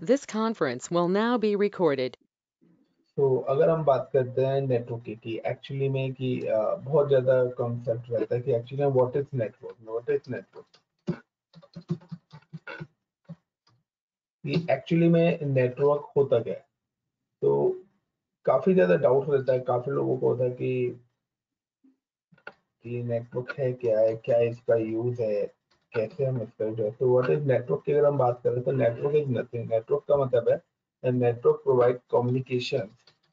This conference will now be recorded. तो अगर हम बात करते हैं नेटवर्क की एक्चुअली में कि बहुत ज़्यादा कॉन्सेप्ट रहता है कि एक्चुअली व्हाट इज नेटवर्क ये एक्चुअली में नेटवर्क होता क्या है। तो काफ़ी ज़्यादा डाउट रहता है, काफ़ी लोगों को होता है कि नेटवर्क है, क्या इसका यूज़ है, कैसे हम इसका यूज़ है। तो व्हाट इज नेटवर्क की अगर हम बात करें तो नेटवर्क इज नथिंग। नेटवर्क का मतलब है network provide communication,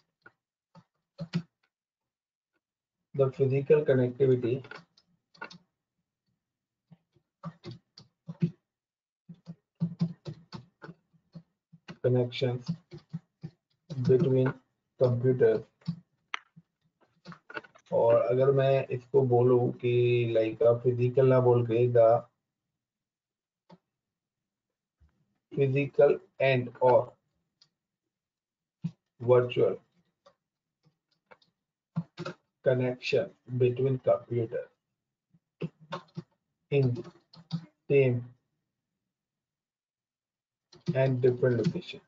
the physical connectivity connections between computers। और अगर मैं इसको बोलूं कि लाइक फिजिकल ना बोल के द फिजिकल एंड और virtual connection between computers in same and different location।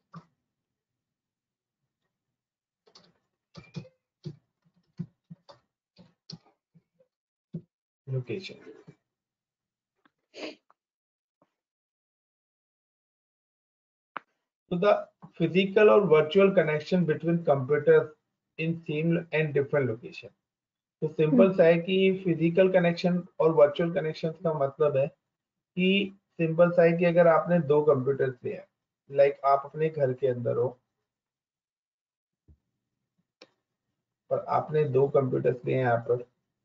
So the physical or virtual connection between computers in same and different location। तो सिंपल सा है कि फिजिकल कनेक्शन और वर्चुअल कनेक्शन का मतलब है कि सिंपल सा है कि अगर आपने दो कंप्यूटर्स लिए हैं, लाइक आप अपने घर के अंदर हो और आपने दो कंप्यूटर्स लिए हैं यहाँ पर,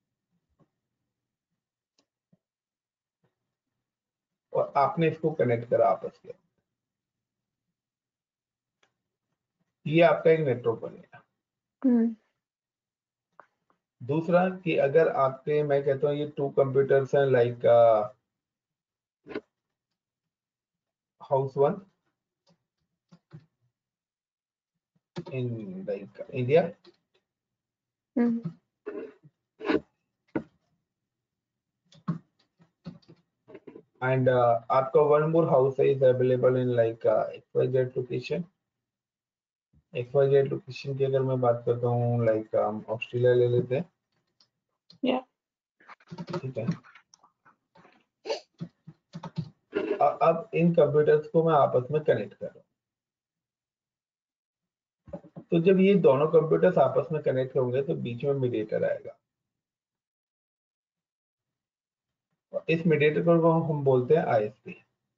और आपने इसको कनेक्ट करा आपस में, ये आपका एक नेटवर्क बन गया। दूसरा कि अगर आपके, मैं कहता हूँ ये टू कंप्यूटर्स हैं like house one in like India, and आपका one more house is available in like XYZ location. XYZ location की अगर मैं बात करता हूँ लाइक हम ऑस्ट्रेलिया ले लेते हैं, ठीक है। अब इन कंप्यूटर्स को मैं आपस में कनेक्ट कर रहा हूँ, तो जब ये दोनों कंप्यूटर्स आपस में कनेक्ट होंगे तो बीच में मीडिएटर आएगा, और इस मीडिएटर को हम बोलते हैं ISP।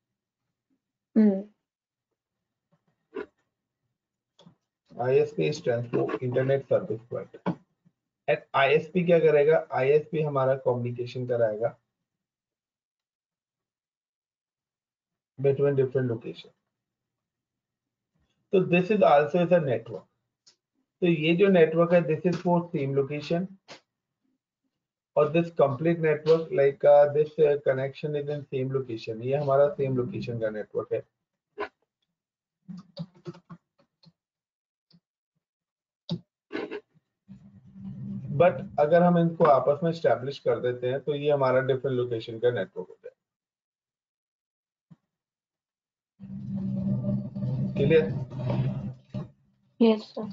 ISP stands for internet service provider. And ISP क्या करेगा, ISP हमारा कम्युनिकेशन कराएगा बिटवीन डिफरेंट लोकेशन। तो this is also is a network. तो ये जो नेटवर्क है this is for same location, और this complete network like this connection is in same location, ये हमारा सेम लोकेशन का नेटवर्क है। बट अगर हम इनको आपस में स्टैब्लिश कर देते हैं तो ये हमारा डिफरेंट लोकेशन का नेटवर्क होता है। क्लियर? Yes sir.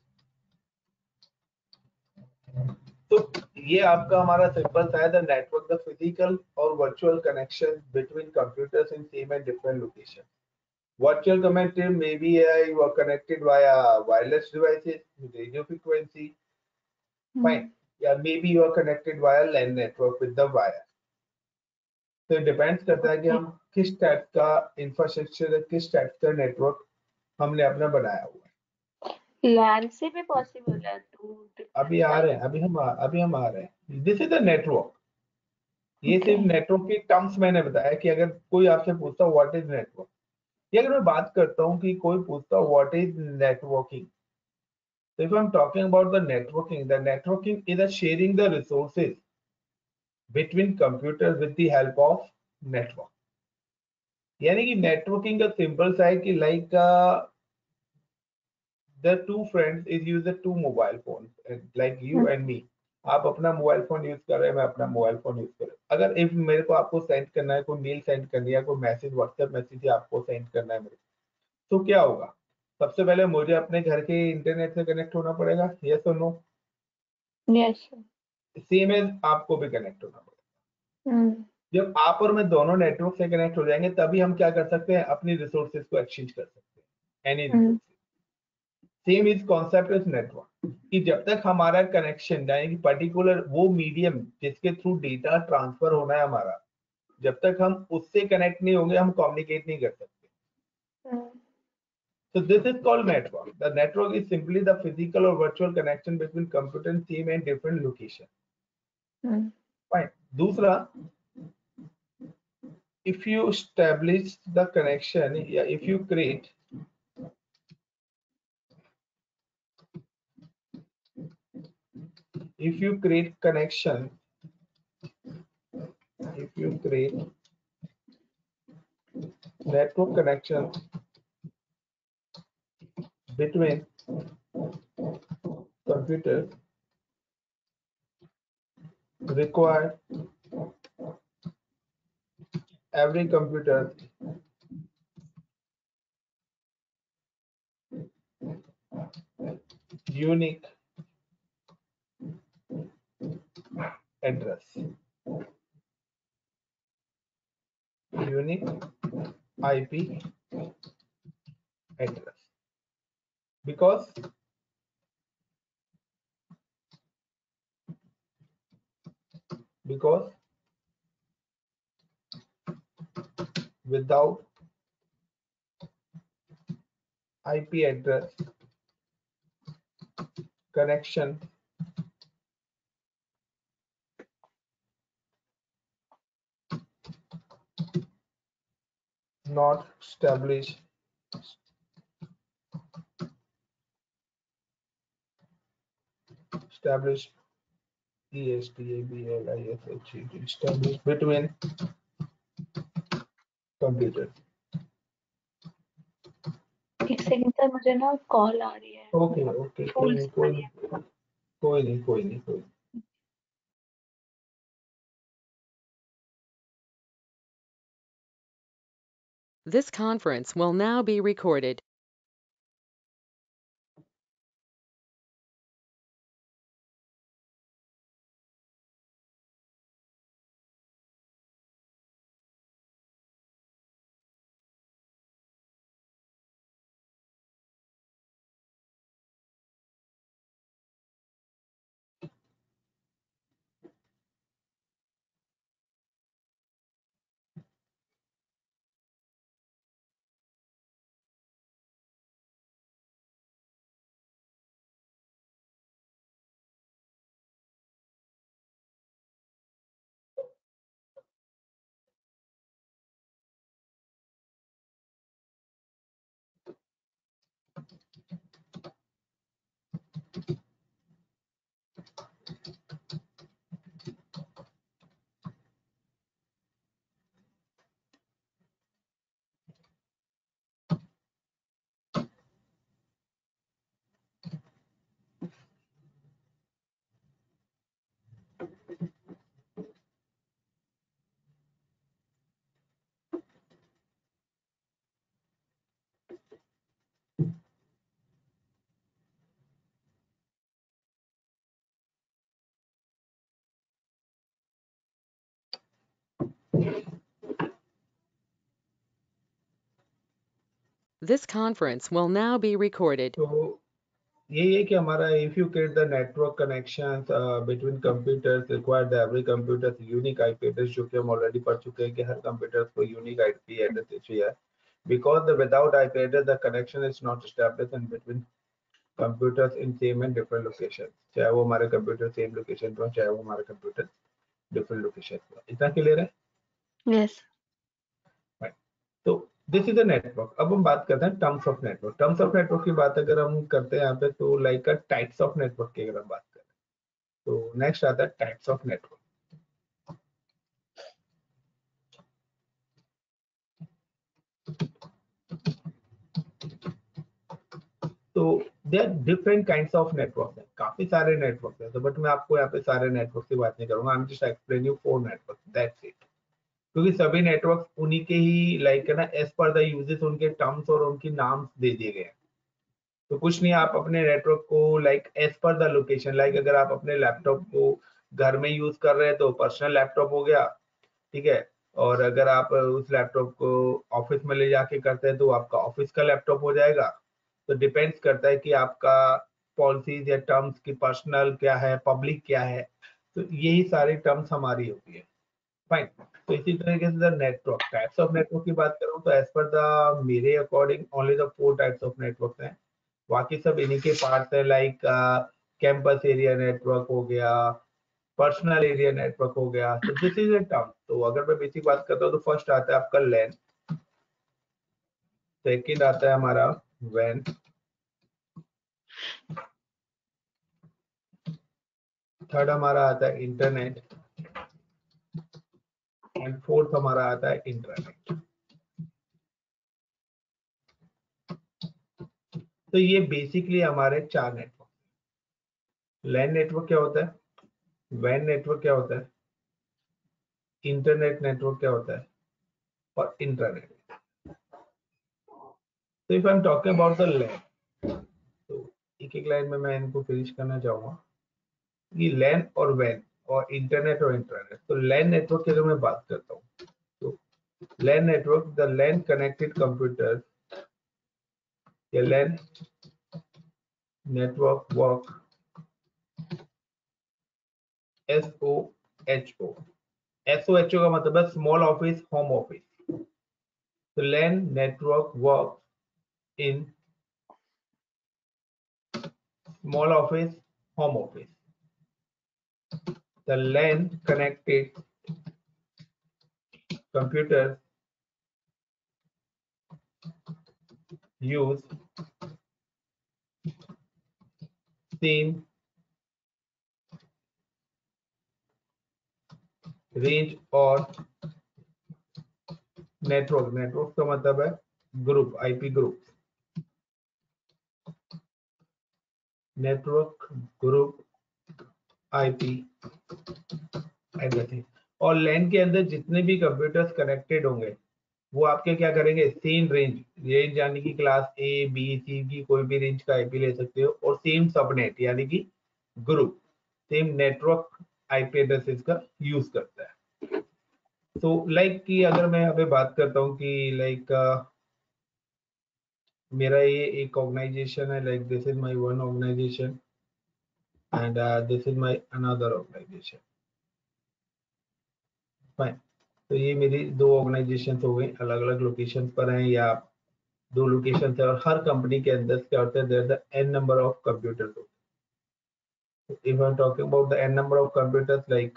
तो ये आपका हमारा सिंपल सा है द नेटवर्क, द फिजिकल और virtual connection between computers in same and different location. Virtual connectivity may be you are connected via wireless devices, radio frequency, fine. Yeah, maybe you are connected via LAN network with the wire। तो depends करता है कि हम किस type का infrastructure, किस type का network हमने अपना बनाया हुआ है। लैन से भी पॉसिबल है तो अभी आ रहे हैं, अभी हम आ रहे हैं। This is the network. ये सिर्फ नेटवर्क के टर्म्स मैंने बताया कि अगर कोई आपसे पूछता व्हाट इज नेटवर्क, ये अगर मैं बात करता हूँ कि कोई पूछता what is networking, so if I'm talking about the networking is a sharing the resources between computers with the help of network। यानी कि नेटवर्किंग का सिंपल सा है कि like the two friends is use the two mobile phones like you and me। आप अपना mobile phone use कर रहे हैं, मैं अपना मोबाइल फोन यूज कर रहा हूँ। अगर इफ मेरे को आपको सेंड करना है, कोई मेल सेंड करनी है, कोई मैसेज व्हाट्सएप मैसेज आपको सेंड करना है मेरे को, तो क्या होगा, सबसे पहले मुझे अपने घर के इंटरनेट से कनेक्ट होना पड़ेगा, यस और no? Yes sir. Same as आपको भी कनेक्ट होना पड़ेगा। जब आप और मैं दोनों नेटवर्क से कनेक्ट हो जाएंगे तभी हम क्या कर सकते हैं, अपनी रिसोर्सेज को एक्सचेंज कर सकते हैं, any resources. Same is concept is network, कि जब तक हमारा कनेक्शन यानी कि पर्टिकुलर वो मीडियम जिसके थ्रू डेटा ट्रांसफर होना है हमारा, जब तक हम उससे कनेक्ट नहीं होंगे हम कम्युनिकेट नहीं कर सकते। So this is called network. The network is simply the physical or virtual connection between computer and same and different location. Fine. दूसरा, if you establish the connection, yeah, if you create connection, if you create network connection between computers, require every computer unique address, unique IP address, because without IP address connection not established established between computers. एक second sir, मुझे ना call आ रही है। Okay कोई नहीं। This conference will now be recorded. This conference will now be recorded. तो यही है कि हमारा if you create the network connections between computers required every computer unique IP address, जो कि हम ऑलरेडी पढ़ चुके हैं कि हर कंप्यूटर को यूनिक IP एड्रेस चाहिए, because the without IP address the connection is not established in between computers in same and different locations, चाहे वो हमारे कंप्यूटर सेम लोकेशन पर चाहे वो हमारे कंप्यूटर डिफरेंट लोकेशन पर। इतना क्लियर है? यस। तो दिस इज अ नेटवर्क। अब हम बात करते हैं terms of network. Terms of network की बात अगर हम करते हैं यहाँ पे, तो लाइक टाइप्स ऑफ नेटवर्क की अगर हम बात करें तो नेक्स्ट आता है टाइप्स ऑफ नेटवर्क। तो there different kinds of network है, काफी सारे नेटवर्क है, तो बट मैं आपको यहाँ पे सारे नेटवर्क की बात नहीं करूंगा। I am just explain you 4 network, that's it. क्योंकि सभी नेटवर्क उन्हीं के ही लाइक है ना, एज पर द यूजेस उनके टर्म्स और उनकी नाम्स दे दिए गए हैं। तो कुछ नहीं, आप अपने नेटवर्क को like as per the location, like अगर आप अपने लैपटॉप को घर में यूज कर रहे हैं तो पर्सनल लैपटॉप हो गया, ठीक है। और अगर आप उस लैपटॉप को ऑफिस में ले जाके करते हैं तो आपका ऑफिस का लैपटॉप हो जाएगा। तो डिपेंड्स करता है कि आपका पॉलिसीज या टर्म्स की पर्सनल क्या है, पब्लिक क्या है, तो यही सारी टर्म्स हमारी होती है। फाइन। तो इसी तरीके से the network types of network की बात करूं तो एज पर द मेरे according only the 4 types of network हैं। बाकी सब इन्हीं के पार्ट्स है, लाइक कैंपस एरिया नेटवर्क हो गया, पर्सनल एरिया नेटवर्क हो गया। तो दिस इज अ टर्म। तो अगर मैं बेसिक बात करता हूँ तो फर्स्ट आता है आपका लैन, सेकंड आता है हमारा वैन, थर्ड हमारा आता है इंटरनेट, एंड फोर्थ हमारा आता है इंटरनेट। तो ये बेसिकली हमारे 4 नेटवर्क। लैन नेटवर्क क्या होता है, वैन नेटवर्क क्या होता है, इंटरनेट नेटवर्क क्या होता है, और इंटरनेट। तो if I am talking about the LAN, तो एक एक लाइन में मैं इनको फिनिश करना चाहूंगा कि लैन और वैन और इंटरनेट और इंटरनेट। तो लैन नेटवर्क की अगर मैं बात करता हूँ तो LAN network, the LAN connected computer या LAN network work SOHO। SOHO का मतलब है स्मॉल ऑफिस होम ऑफिस। तो LAN network work in small office home office। The LAN connected computers use same range और नेटवर्क, नेटवर्क का मतलब है group, IP group, network group IP addressing. और LAN के अंदर जितने भी कंप्यूटर्स कनेक्टेड होंगे वो आपके क्या करेंगे, सेम रेंज, रेंज यानी कि क्लास ए बी सी की कोई भी रेंज का आईपी ले सकते हो, और सेम सबनेट यानी कि group, same network IP addresses का यूज करता है। तो लाइक कि अगर मैं यहाँ पे बात करता हूँ कि लाइक मेरा ये एक ऑर्गेनाइजेशन है, like this is my one organisation and this is my another organisation. Fine. तो ये मेरी 2 ऑर्गेनाइजेशन हो गई, अलग अलग लोकेशन पर हैं या 2 लोकेशन है, और हर कंपनी के अंदर क्या होता है, there the n number of computers होते हैं। If I am talking about the n number of computers, like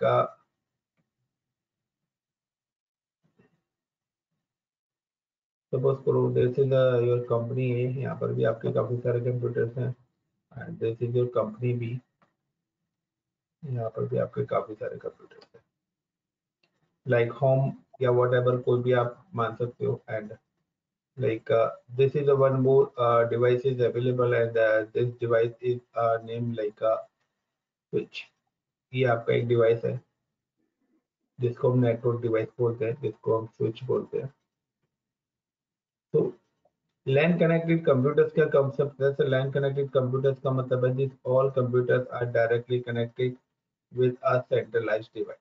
suppose करो दिस इज योर कंपनी है, यहाँ पर भी आपके काफी सारे कंप्यूटर्स हैं, and this is your company B, यहाँ पर भी आपके काफी सारे कंप्यूटर्स हैं, लाइक होम या वट एवर कोई भी आप मान सकते हो। And like this is a one more device is available, and this device is named like a switch। ये आपका एक डिवाइस है जिसको हम नेटवर्क डिवाइस बोलते हैं, जिसको हम स्विच बोलते हैं। तो लैन कनेक्टेड कंप्यूटर्स का कंसेप्ट है, लैन कनेक्टेड कंप्यूटर्स का मतलब है this all computers are directly connected with a centralized device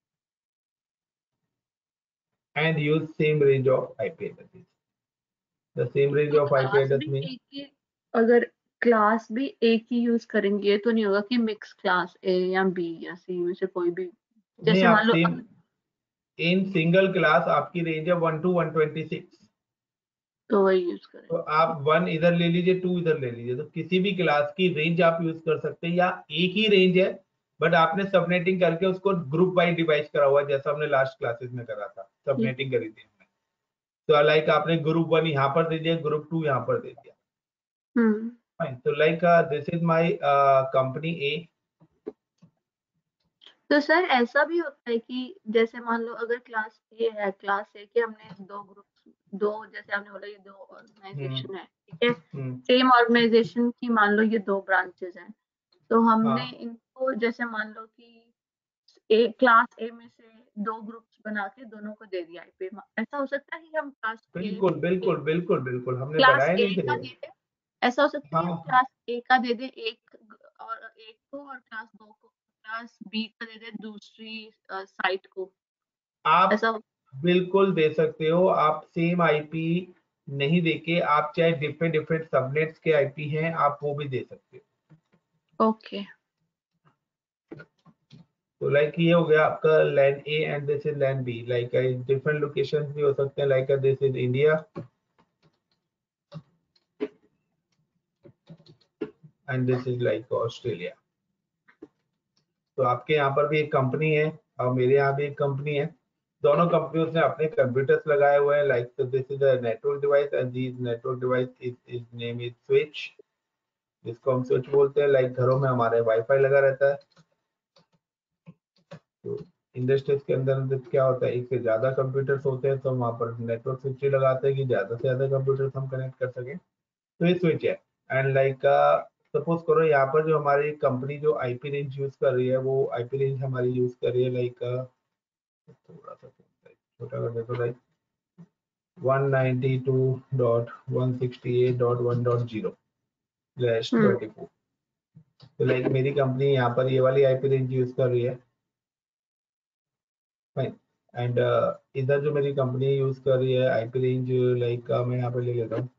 and use same range of IP addresses। The same range तो of IP क्लास address भी means एक ही, अगर class भी एक ही यूज करेंगे तो नहीं होगा कि मिक्स क्लास ए या बी या सी में से कोई भी, नहीं, जैसे आप मान लो सेम इन सिंगल क्लास आपकी रेंज है 1 to 126। तो वही यूज करें। तो आप 1 इधर ले लीजिए, 2 इधर ले लीजिए, तो किसी भी क्लास की रेंज आप यूज कर सकते हैं, या एक ही रेंज है बट आपने सबनेटिंग करके उसको ग्रुप वाइज डिवाइड करा हुआ है, जैसा हमने लास्ट क्लासेस में करा था, सबनेटिंग करी थी हमने। तो लाइक आपने ग्रुप 1 यहाँ पर दे दिया, ग्रुप 2 यहाँ पर दे दिया। फाइन। तो like this is my company A. तो सर ऐसा भी होता है कि जैसे मान लो अगर क्लास ए है, क्लास ए के हमने 2 ग्रुप, 2 जैसे आपने बोला ये 2 ऑर्गेनाइजेशन है, ठीक है, सेम ऑर्गेनाइजेशन की मान लो ये 2 ब्रांचेस हैं, तो हमने इनको जैसे मान लो कि क्लास ए में से 2 ग्रुप्स बना के दोनों को दे दिया आईपी। ऐसा हो सकता है कि हम क्लास बिल्कुल बिल्कुल बिल्कुल बिल्कुल हमने क्लास बनाया ए नहीं का थे। दे दे, ऐसा हो सकता है कि हाँ क्लास ए का दे दे एक और एक को, और क्लास 2 को, क्लास बी का दे दे दूसरी साइट को, आप ऐसा। बिल्कुल दे सकते हो। आप सेम आईपी नहीं देके आप चाहे डिफरेंट डिफरेंट सबनेट्स के आईपी हैं आप वो भी दे सकते हो। ओके। तो लाइक ये हो गया आपका LAN A and this is LAN B. Like different locations भी हो सकते हैं। Like this is India and this is like Australia. तो आपके यहाँ पर भी एक कंपनी है और मेरे यहाँ भी एक कंपनी है। दोनों कंपनियों ने अपने कंप्यूटर्स लगाए हुए हैं। Like this is a network device and this network device is name is switch, जिसको हम स्विच बोलते हैं। लाइक घरों में हमारे वाईफाई लगा रहता है। तो इंडस्ट्रीज के अंदर क्या होता है, एक से ज्यादा कंप्यूटर्स होते हैं तो हम वहाँ पर नेटवर्क स्विच लगाते हैं कि ज्यादा से ज्यादा कंप्यूटर्स हम कनेक्ट कर सकें। तो ये स्विच है। एंड लाइक सपोज करो यहाँ पर जो हमारी कंपनी जो आईपी रेंज यूज कर रही है वो आईपी रेंज हमारी यूज कर रही है लाइक थोड़ा सा छोटा कर देते लाइक 192.168.1.0/24। तो लाइक मेरी कंपनी यहाँ पर ये वाली आईपी रेंज यूज कर रही है। फाइन। एंड इधर जो मेरी कंपनी यूज कर रही है आईपी रेंज लाइक मैं यहाँ पर ले लेता हूँ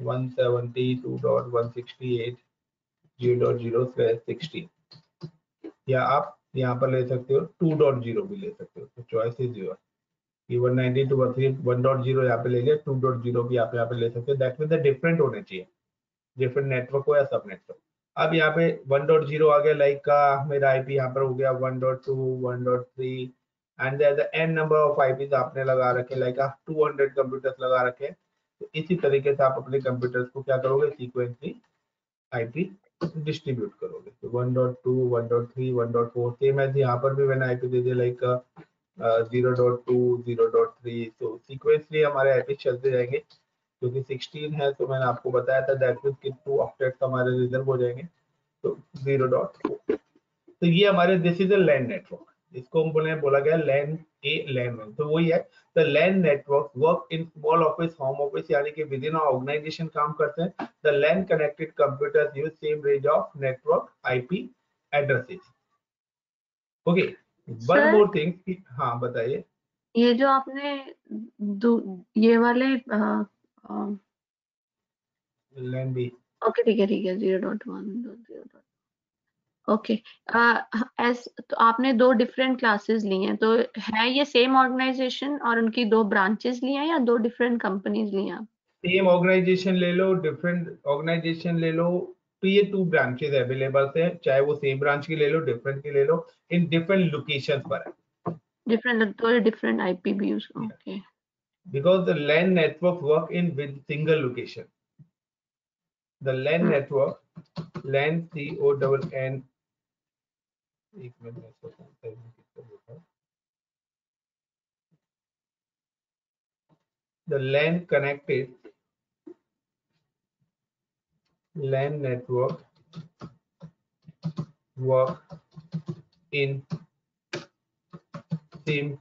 172.168.0.0/16, या आप यहाँ पर ले सकते हो 2.0 भी ले सकते हो। तो चॉइस इज योर। ये 192.1.0 यहाँ पे ले लिया, 2.0 भी आप यहाँ पे ले सकते हो। दैट मीन द डिफरेंट होने चाहिए, डिफरेंट नेटवर्क हो या सब नेटवर्क। अब यहाँ पे 1.0 आ गया। लाइक का मेरा आईपी यहाँ पर हो गया 1.2 1.3 and the N number of IPs आपने लगा रखे। लाइक 200 कंप्यूटर्स लगा रखे। तो इसी तरीके से आप अपने कंप्यूटर्स को क्या करोगे, सीक्वेंसली आईपी डिस्ट्रीब्यूट करोगे। तो 1.2 1.3 1.4 सेम एज यहाँ पर भी मैंने आईपी दे दिया लाइक 0.2 0.3। तो सीक्वेंसली हमारे आईपी चलते जाएंगे। क्योंकि 16 है तो मैंने आपको बताया था दैट मींस कि 2 ऑक्टेट्स हमारे रिजर्व हो जाएंगे। तो 0.4। तो ये हमारे this is a LAN network. इसको हम बोला गया लैन ए लैन 1। तो वही है the LAN network work in small office home office, यानी कि विद इन ऑर्गेनाइजेशन काम करते हैं। The LAN connected computers use same range of network IP addresses. Okay one sir, more thing. हाँ बताइए। ये जो आपने ये वाले लैन बी। ओके ठीक है 0.1 ओके। तो आपने दो डिफरेंट क्लासेस ली हैं, तो है ये सेम ऑर्गेनाइजेशन और उनकी दो ब्रांचेस ली हैं या दो डिफरेंट कंपनीज ली हैं? सेम ऑर्गेनाइजेशन ले लो, डिफरेंट ऑर्गेनाइजेशन ले लो। तो ये 2 ब्रांचेस अवेलेबल है, चाहे वो सेम ब्रांच की ले लो डिफरेंट की ले लो, इन डिफरेंट लोकेशंस पर है। डिफरेंट, तो डिफरेंट आईपी भी use. Okay. Because the LAN network work in with single location. The LAN network, LAN CONN, एक मिनट में इसको टाइप करके देता हूं। The LAN connected LAN network work in same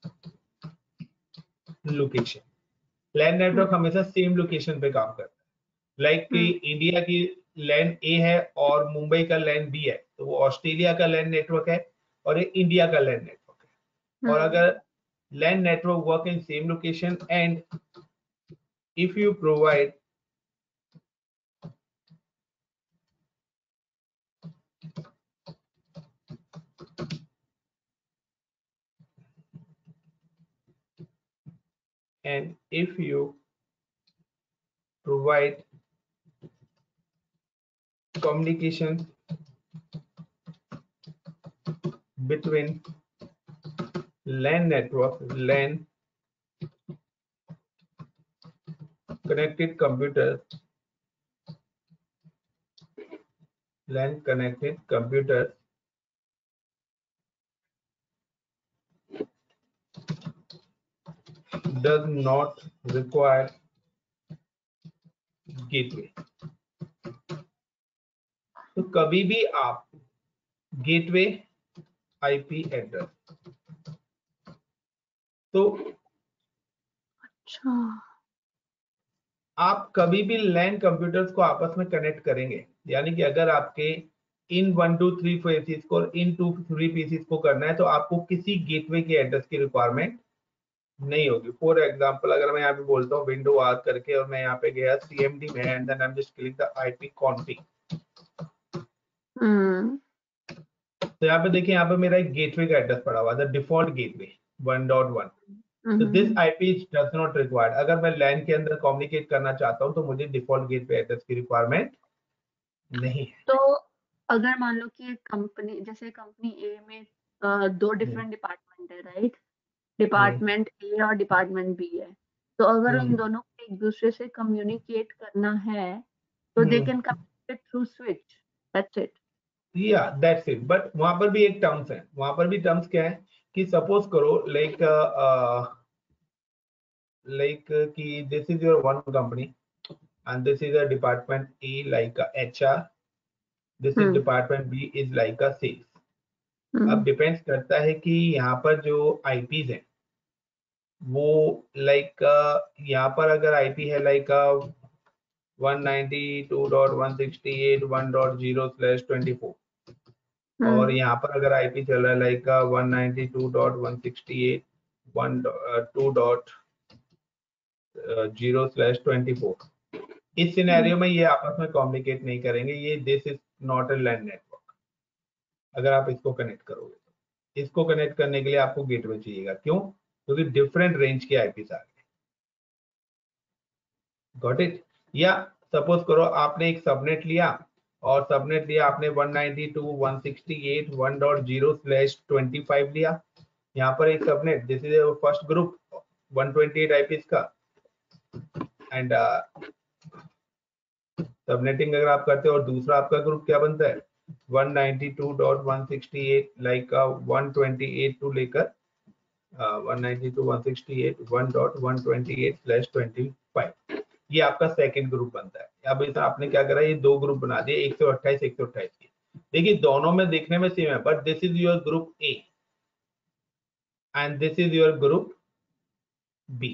location. LAN network हमेशा same location पे काम करता है। लाइक कि इंडिया की लैन ए है और मुंबई का लैन बी है, तो वो ऑस्ट्रेलिया का लैन नेटवर्क है और ये इंडिया का लैन नेटवर्क है। और अगर LAN network work in same location and if you provide communication between LAN network, LAN connected computers, LAN connected computers does not require gateway। तो कभी भी आप गेटवे आईपी एड्रेस तो अच्छा, आप कभी भी लैन कंप्यूटर्स को आपस में कनेक्ट करेंगे, यानी कि अगर आपके इन 1 2 3 पीसीस को और इन 2 3 पीसीस को करना है तो आपको किसी गेटवे के एड्रेस की रिक्वायरमेंट नहीं होगी। फॉर एग्जांपल अगर मैं यहाँ पे बोलता हूँ विंडो आर करके और मैं यहाँ पे गया CMD में and then I am just click the IP config, तो यहाँ पे देखिए यहाँ पे मेरा एक गेटवे का एड्रेस पड़ा हुआ है, द डिफॉल्ट गेटवे 1.1। तो this IP does not required. अगर मैं लैन के अंदर कम्युनिकेट करना चाहता हूँ तो मुझे डिफॉल्ट गेटवे एड्रेस की रिक्वायरमेंट नहीं है। तो अगर मान लो कि एक कंपनी, जैसे कंपनी ए में दो डिफरेंट डिपार्टमेंट है, राइट? डिपार्टमेंट ए और डिपार्टमेंट बी है, तो अगर उन दोनों को एक दूसरे से कम्युनिकेट करना है तो they can communicate through switch, that's it. या दैट्स इट, बट वहां पर भी एक टर्म्स है। वहां पर भी टर्म्स क्या है कि सपोज करो लाइक कि this is your one company and this is a department A like a HR, this is department B is like a sales। अब डिपेंड्स करता है कि यहाँ पर जो IPs हैं वो लाइक यहाँ पर अगर IP है लाइक 192.168.1.0/24 और यहाँ पर अगर IP चल रहा है लाइक 192.168.1.0/24, इस सिनेरियो में ये आपस में कम्युनिकेट नहीं करेंगे। ये this is not a LAN network. अगर आप इसको कनेक्ट करोगे तो इसको कनेक्ट करने के लिए आपको गेटवे चाहिएगा। क्यों? क्योंकि डिफरेंट रेंज के आईपीस आ गए। Got it? या सपोज करो आपने एक सबनेट लिया और सबनेट लिया आपने 192.168.1.0/25 लिया। यहाँ पर एक subnet, this is first group 128 IPs का, एंड सबनेटिंग अगर आप करते हो और दूसरा आपका ग्रुप क्या बनता है 192.168 लाइक 128 टू लेकर 192.168.1.128/25, ये आपका सेकंड ग्रुप बनता है। अब इस आपने क्या करा, ये दो ग्रुप बना दिए 128 128 के। देखिए दोनों में देखने में सेम है, but this is your group A and this is your group B.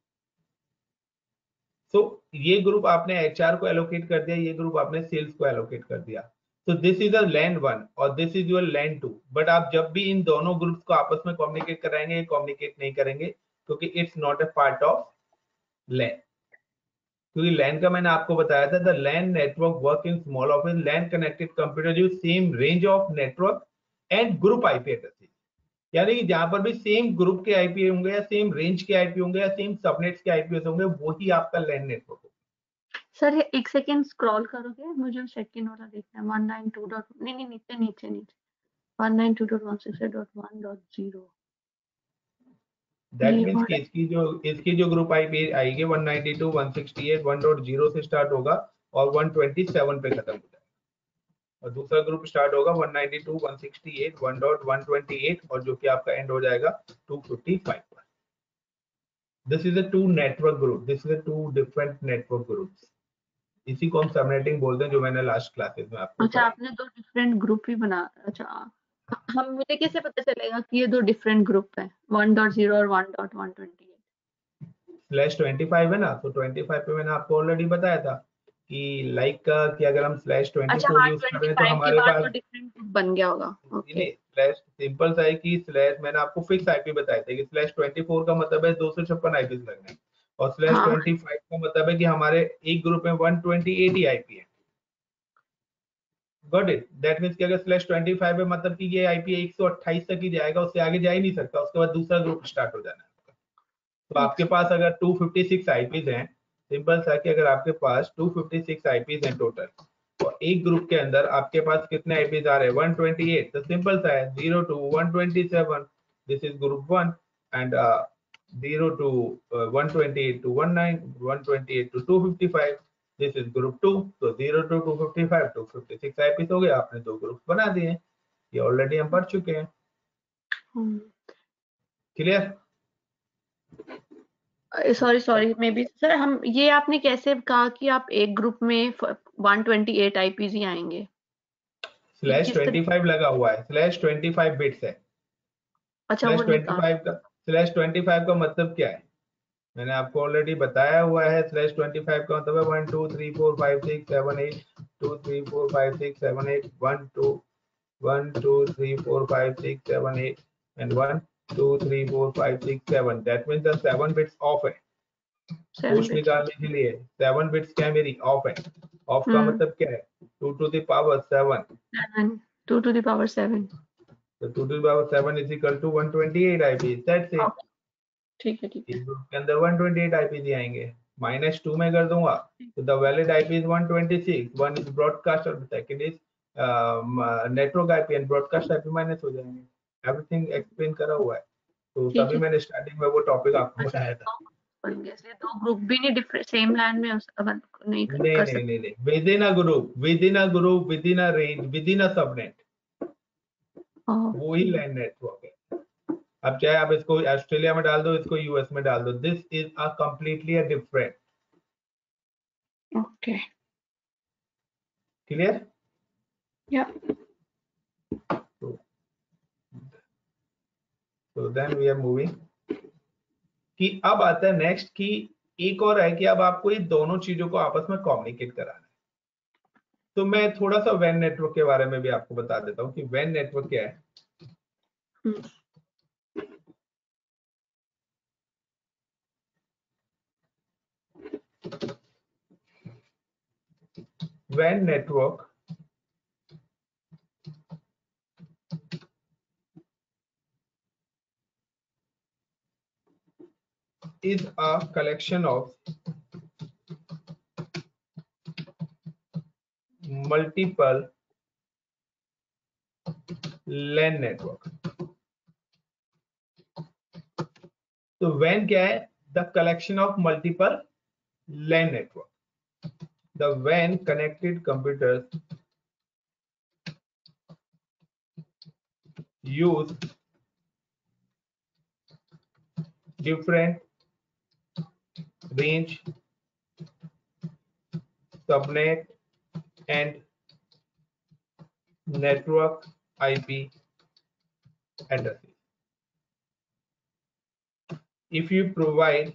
तो ये ग्रुप आपने HR को एलोकेट कर दिया, ये ग्रुप आपने सेल्स को एलोकेट कर दिया। तो दिस इज अ लैन 1 और this is your LAN 2। But आप जब भी इन दोनों ग्रुप्स को आपस में कम्युनिकेट कराएंगे, ये कम्युनिकेट नहीं करेंगे क्योंकि it's not a part of LAN. क्योंकि लैन का मैंने आपको बताया था, the LAN network work in small office, LAN connected computer use same range of network and group IP addresses. यानी कि जहां पर भी सेम ग्रुप के IP होंगे या सेम रेंज के IP होंगे या सेम सबनेट्स के IP होंगे, वही आपका लैन नेटवर्क होगा। सर एक सेकंड स्क्रॉल करोगे, मुझे सेकंड वाला देखना है। 192. नहीं, नीचे 192.168.1.0। दैट मींस कि इसकी जो ग्रुप IP आएगी 192.168.1.0 से स्टार्ट होगा और 127 पे खत्म हो जाएगा, और दूसरा ग्रुप स्टार्ट होगा 192.168.1.128 और जो कि आपका एंड हो जाएगा 255 पर। This is a two network group, this is a two different network groups. इसी को हम सबनेटिंग बोलते हैं, जो मैंने लास्ट क्लासेस में आपको अच्छा, आपने दो डिफरेंट ग्रुप ही बना। अच्छा, हम मुझे कैसे पता चलेगा कि ये दो डिफरेंट ग्रुप है, 1.0 और 1.128/25 है ना? तो 25 पे मैंने आपको ऑलरेडी बताया था कि लाइक कि अगर हम /24 अच्छा, हाँ, यूज कर रहे हैं तो 25 के हमारे बाद पास वो डिफरेंट ग्रुप बन गया होगा। ओके, स्लैश सिंपल सा है कि स्लैश मैंने आपको फिक्स IP बताए थे कि /24 का मतलब है 256 IPs लगने, और हाँ, /25 का मतलब है कि हमारे एक ग्रुप में 128 ही IP है। Got it? दैट मींस कि अगर /25 है मतलब कि ये IP 128 तक ही जाएगा, उससे आगे जा ही नहीं सकता, उसके बाद दूसरा ग्रुप स्टार्ट हो जाना है। तो आपके पास अगर 256 IPs हैं, सिंपल सा कि अगर आपके पास 256 IPs हैं टोटल और एक ग्रुप के अंदर आपके पास कितने IPs आ रहे हैं 128, तो सिंपल सा है 0 to 127 this is group 1 and 0 to 128 to 19, 128 to 255 this is group 2। तो 0 to 255 256 IPs हो गए, आपने दो ग्रुप बना दिए। ये ऑलरेडी हम पढ़ चुके हैं। Clear? Sorry maybe sir, हम ये आपने कैसे कहा कि आप एक ग्रुप में 128 IPs ही आएंगे? /25 लगा हुआ है, /25 बिट्स है। अच्छा, वो /25 का /25 का मतलब क्या है? मैंने आपको ऑलरेडी बताया हुआ है। /25 का मतलब है 1 2 3 4 5 6 7 8 2 3 4 5 6 7 8 1 2 3 4 5 6 7 8 and 1 2 3 4 5 6 7. That means the 7 bits off है। पुश निकालने के लिए 7 बिट्स क्या मेरी ऑफ है। ऑफ का मतलब क्या है? 2 to the power 7। 2 to the power 7। तो 2 to the power 7 is equal to 128 IP। That's it। ठीक है ठीक है। इस ग्रुप के अंदर 128 IP आएंगे। -2 में कर दूंगा तो the valid IP is 126। One is broadcast और second is network IP and broadcast IP minus हो जाएंगे। एवरीथिंग एक्सप्लेन करा हुआ है। तो तभी मैंने स्टार्टिंग में वो टॉपिक आपको बताया था। इसलिए दो ग्रुप भी नहीं डिफरेंट सेम लैन में नहीं कर सकते। नहीं within a group within a range within a subnet, वो ही लैन नेटवर्क है। अब चाहे आप इसको ऑस्ट्रेलिया में डाल दो, इसको यूएस में डाल दो, this is a completely a different. Okay clear? या so then we are moving कि अब आता है नेक्स्ट कि एक और है कि अब आपको ये दोनों चीजों को आपस में कम्युनिकेट कराना है। तो मैं थोड़ा सा वैन नेटवर्क के बारे में भी आपको बता देता हूँ कि वैन नेटवर्क क्या है। WAN network is a collection of multiple LAN network। तो WAN क्या है? The collection of multiple LAN network। The WAN connected computers use different range, subnet and network IP addresses। If you provide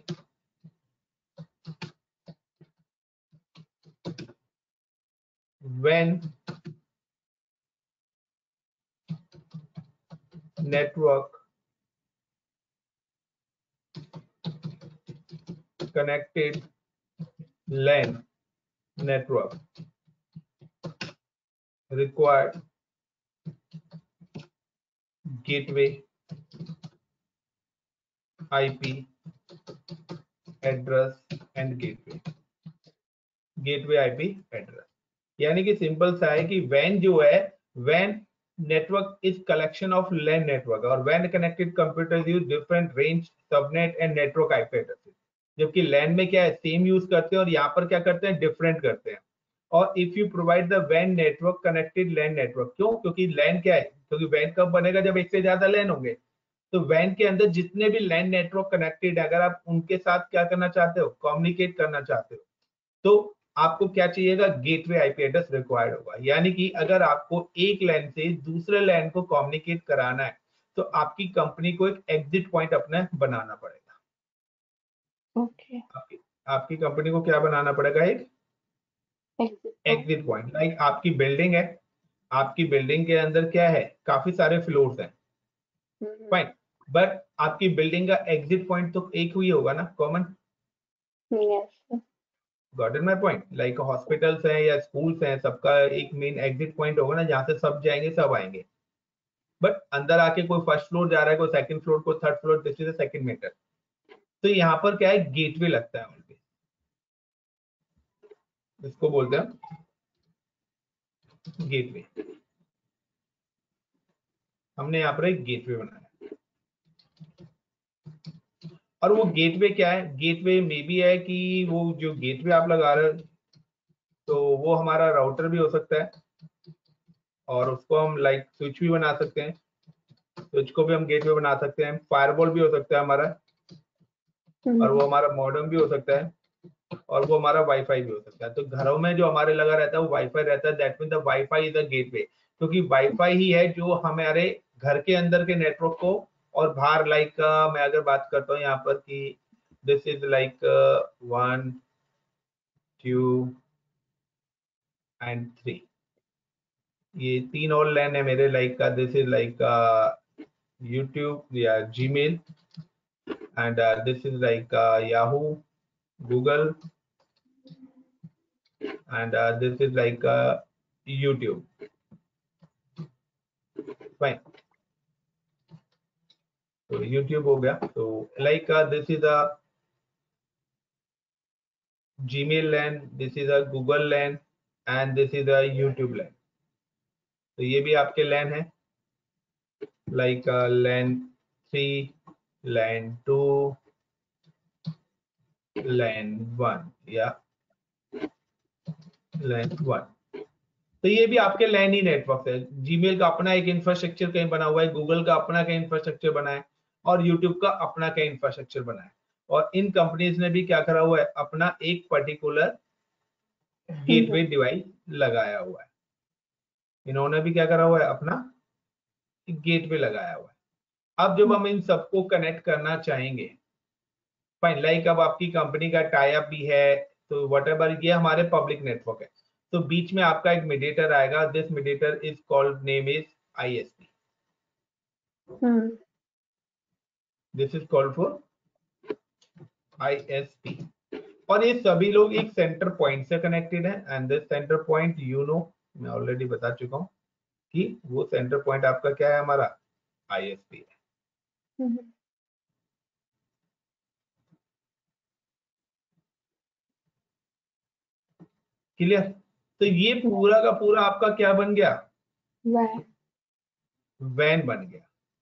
WAN network connected LAN network required gateway IP address and gateway IP address। यानी कि simple सा है कि WAN जो है, WAN network is collection of LAN network और WAN connected computers use different range, subnet and network IP addresses। जबकि LAN में क्या है, सेम यूज करते हैं और यहाँ पर क्या करते हैं, डिफरेंट करते हैं। और if you provide the WAN network connected LAN network, क्यों? क्योंकि LAN क्या है, क्योंकि WAN कब बनेगा, जब एक से ज्यादा LAN होंगे। तो WAN के अंदर जितने भी LAN नेटवर्क कनेक्टेड है, अगर आप उनके साथ क्या करना चाहते हो, कम्युनिकेट करना चाहते हो, तो आपको क्या चाहिएगा, गेटवे आईपी एड्रेस रिक्वायर्ड होगा। यानी कि अगर आपको एक लैन से दूसरे लैन को कम्युनिकेट कराना है तो आपकी कंपनी को एक एग्जिट पॉइंट अपना बनाना पड़ेगा। ओके आपकी कंपनी को क्या बनाना पड़ेगा, एक एग्जिट पॉइंट। लाइक आपकी बिल्डिंग है, आपकी बिल्डिंग के अंदर क्या है, काफी सारे फ्लोर्स हैं, फाइन, बट आपकी बिल्डिंग का एग्जिट पॉइंट तो एक ही होगा ना, common. Got it my point? Like hospitals हैं या स्कूल्स हैं, सबका एक मेन एग्जिट पॉइंट होगा ना, जहां से सब जाएंगे, सब आएंगे। बट अंदर आके कोई फर्स्ट फ्लोर जा रहा है, कोई सेकंड फ्लोर, कोई third floor, this is the second meter. तो यहाँ पर क्या है, गेटवे लगता है उनके, इसको बोलते हैं गेटवे। हमने यहाँ पर एक गेटवे बनाया और वो गेटवे क्या है, गेटवे में भी है कि वो जो गेटवे आप लगा रहे हो तो वो हमारा राउटर भी हो सकता है और उसको हम लाइक स्विच भी बना सकते हैं, स्विच को भी हम गेटवे बना सकते हैं, फायरवॉल भी हो सकता है हमारा, और वो हमारा मॉडेम भी हो सकता है, और वो हमारा वाईफाई भी हो सकता है। तो घरों में जो हमारे लगा रहता है वो वाईफाई रहता है, that mean the wifi is a gateway, क्योंकि वाईफाई ही है जो हमारे घर के अंदर के नेटवर्क को और बाहर लाइक मैं अगर बात करता हूँ यहाँ पर कि दिस इज लाइक 1 2 एंड 3, ये 3 और लैन है मेरे लाइक का, दिस इज लाइक YouTube या Gmail and this is like Yahoo, Google and this is like YouTube. Fine. So YouTube हो गया. So like this is a Gmail LAN, this is a Google LAN and this is a YouTube LAN. तो ये भी आपके LAN है, like LAN 3, LAN 2, LAN 1 या LAN 1. तो ये भी आपके LAN ही नेटवर्क है. जीमेल का अपना एक इंफ्रास्ट्रक्चर कहीं बना हुआ है, गूगल का अपना कहीं इंफ्रास्ट्रक्चर बना है और यूट्यूब का अपना कहीं इंफ्रास्ट्रक्चर बना है. और इन कंपनीज ने भी क्या करा हुआ है, अपना एक पर्टिकुलर गेटवे डिवाइस लगाया हुआ है. इन्होंने भी क्या करा हुआ है, अपना गेटवे लगाया हुआ है. अब जब हम इन सबको कनेक्ट करना चाहेंगे, फाइन, लाइक अब आपकी कंपनी का टाई अप भी है, तो व्हाटएवर, ये हमारे पब्लिक नेटवर्क है. तो बीच में आपका एक मीडिएटर आएगा, this mediator is called name is ISP. This is called for ISP. और ये सभी लोग एक सेंटर पॉइंट से कनेक्टेड है एंड दिस सेंटर पॉइंट मैं ऑलरेडी बता चुका हूं कि वो सेंटर पॉइंट आपका क्या है, हमारा ISP है. क्लियर? तो ये पूरा का पूरा आपका क्या बन गया, वैन बन गया.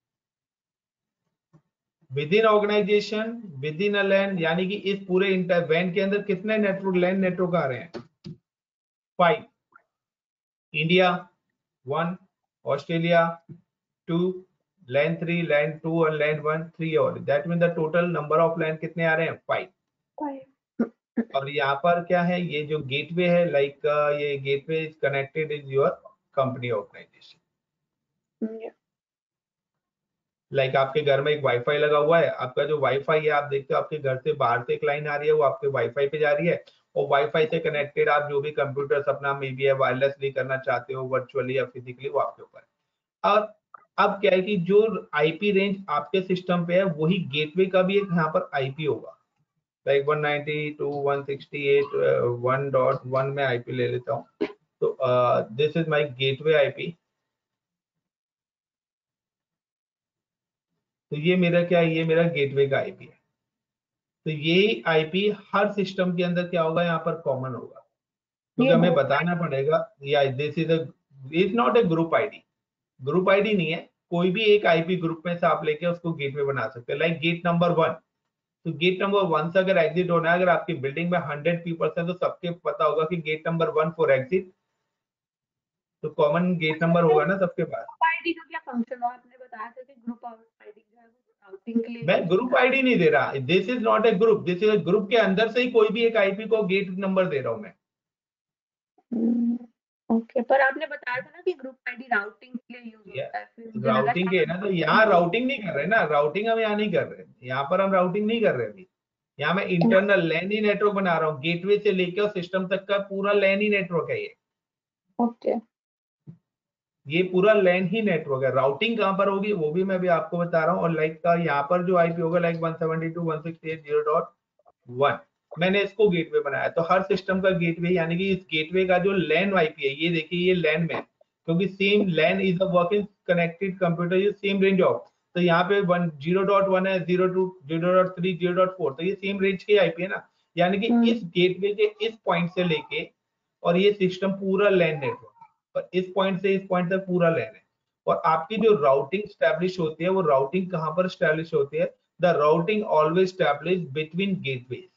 Within organisation, within a LAN, यानी कि इस पूरे इंटर वैन के अंदर कितने नेटवर्क, लैन नेटवर्क आ रहे हैं, 5. इंडिया 1, ऑस्ट्रेलिया 2, लैन 3, लैन 2 और लैन 1 3 और that mean the total number of LAN कितने आ रहे हैं, 5. और यहाँ पर क्या है, ये जो गेटवे है, लाइक ये gateway is connected is your company organisation. Like आपके घर में एक वाईफाई लगा हुआ है, आपका जो वाईफाई है, आप देखते हो आपके घर से बाहर से एक लाइन आ रही है, वो आपके वाईफाई पे जा रही है, और वाईफाई से कनेक्टेड आप जो भी कंप्यूटर्स अपना मे बी है वायरलेसली करना चाहते हो, वर्चुअली या फिजिकली, वो आपके ऊपर है. और अब क्या है कि जो IP रेंज आपके सिस्टम पे है, वही गेटवे का भी एक यहाँ पर IP होगा, लाइक 192.168.1.1 में IP ले लेता हूँ. तो this is my gateway IP. तो ये मेरा क्या है, ये मेरा गेटवे का IP है. तो ये IP हर सिस्टम के अंदर क्या होगा, यहाँ पर कॉमन होगा, क्योंकि हमें बताना पड़ेगा. या this is not a group ID. Group ID नहीं है, कोई भी एक IP ग्रुप में से आप लेके उसको गेटवे बना सकते हैं. लाइक गेट नंबर 1, तो गेट नंबर 1 से अगर एग्जिट होना है, अगर आपकी बिल्डिंग में 100 पीपल है, तो सबके पता होगा कि गेट नंबर 1 फॉर एग्जिट, तो कॉमन गेट नंबर होगा ना सबके पास. ID का क्या फंक्शन है, आपने बताया था कि ग्रुप ID जो है वो राउटिंग के लिए. मैं ग्रुप ID नहीं दे रहा, this is not a group, this is group के अंदर से ही कोई भी एक IP को गेट नंबर दे रहा हूं मैं. ओके, पर आपने बताया था ना कि ग्रुप ID राउटिंग के लिए यूज होता है. फिर मुझे लगा राउटिंग के ना, तो यहाँ राउटिंग नहीं कर रहे ना, राउटिंग हम यहाँ नहीं कर रहे, यहाँ पर हम राउटिंग नहीं कर रहे अभी. यहाँ मैं इंटरनल लैन ही नेटवर्क बना रहा हूँ, गेटवे से लेकर सिस्टम तक का पूरा लैन ही नेटवर्क है ये. ओके, ये पूरा लैन ही नेटवर्क है. राउटिंग कहाँ पर होगी वो भी मैं भी आपको बता रहा हूँ. और लाइक का यहाँ पर जो IP होगा, लाइक 172.168.0.1, मैंने इसको गेटवे बनाया. तो हर सिस्टम का गेटवे, यानी कि इस गेटवे का जो लैन IP है, ये देखिए ये लैन में, क्योंकि same LAN is a working connected computer, ये सेम रेंज ऑफ. तो यहाँ पे 0.1 है, 0.2, 0.3, 0.4, तो ये सेम रेंज के IP है ना. यानी कि इस गेटवे के इस पॉइंट से लेके और ये सिस्टम पूरा लैन नेटवर्क, और इस पॉइंट से इस पॉइंट तक पूरा लैन है. और आपकी जो राउटिंग स्टैब्लिश होती है, वो राउटिंग कहां पर स्टैब्लिश होती है, the routing always establish between gateways.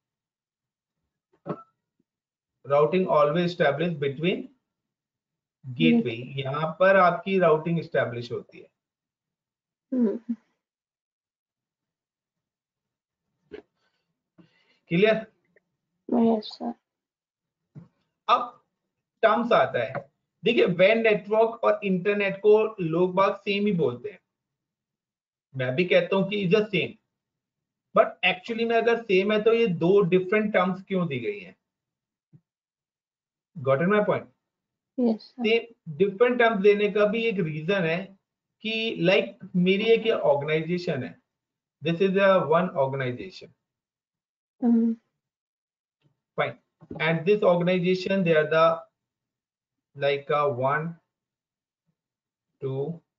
Routing always establish between gateway, यहां पर आपकी राउटिंग स्टैब्लिश होती है. क्लियर? Yes sir. अब टर्म्स आता है, देखिए वैन नेटवर्क और इंटरनेट को लोग बाग सेम ही बोलते हैं. मैं भी कहता हूँ कि is the same, but actually में अगर सेम है तो ये दो डिफरेंट टर्म्स क्यों दी गई है? Got it my point? Yes sir. Same different terms देने का भी एक रीजन है कि लाइक मेरी एक ऑर्गेनाइजेशन है, this is a one organisation, fine, and this organization they are the like 1 2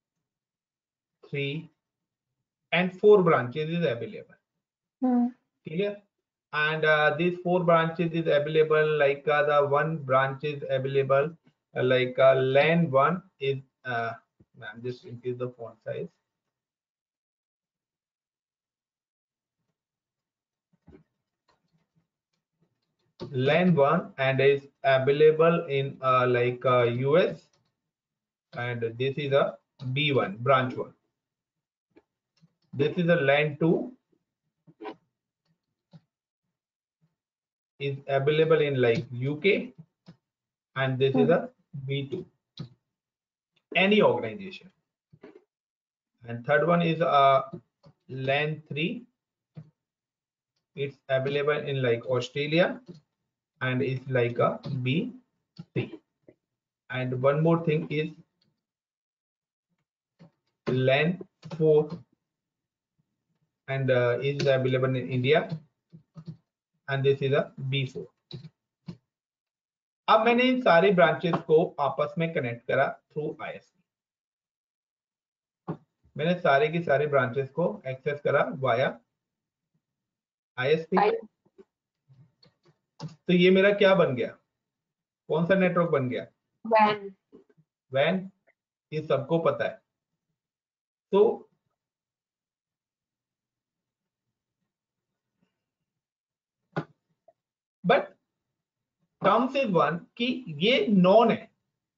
3 and 4 branches is available, clear? And these 4 branches is available, like the one branch is available like LAN 1 is ma'am, just increase the font size. LAN 1 and is available in like US, and this is a B1 branch 1. This is a LAN 2 is available in like UK, and this is a B2, any organization. And third one is LAN 3, it's available in like Australia and it's like a B3. And one more thing is LAN 4 and is available in India, and this is a B4. अब मैंने इन सारे branches को आपस में connect करा through ISP, मैंने सारे की सारे ब्रांचेस को एक्सेस करा वाया ISP। तो ये मेरा क्या बन गया, कौन सा नेटवर्क बन गया? वैन। ये सबको पता है। तो बट टर्म्स इज वन कि ये नॉन है,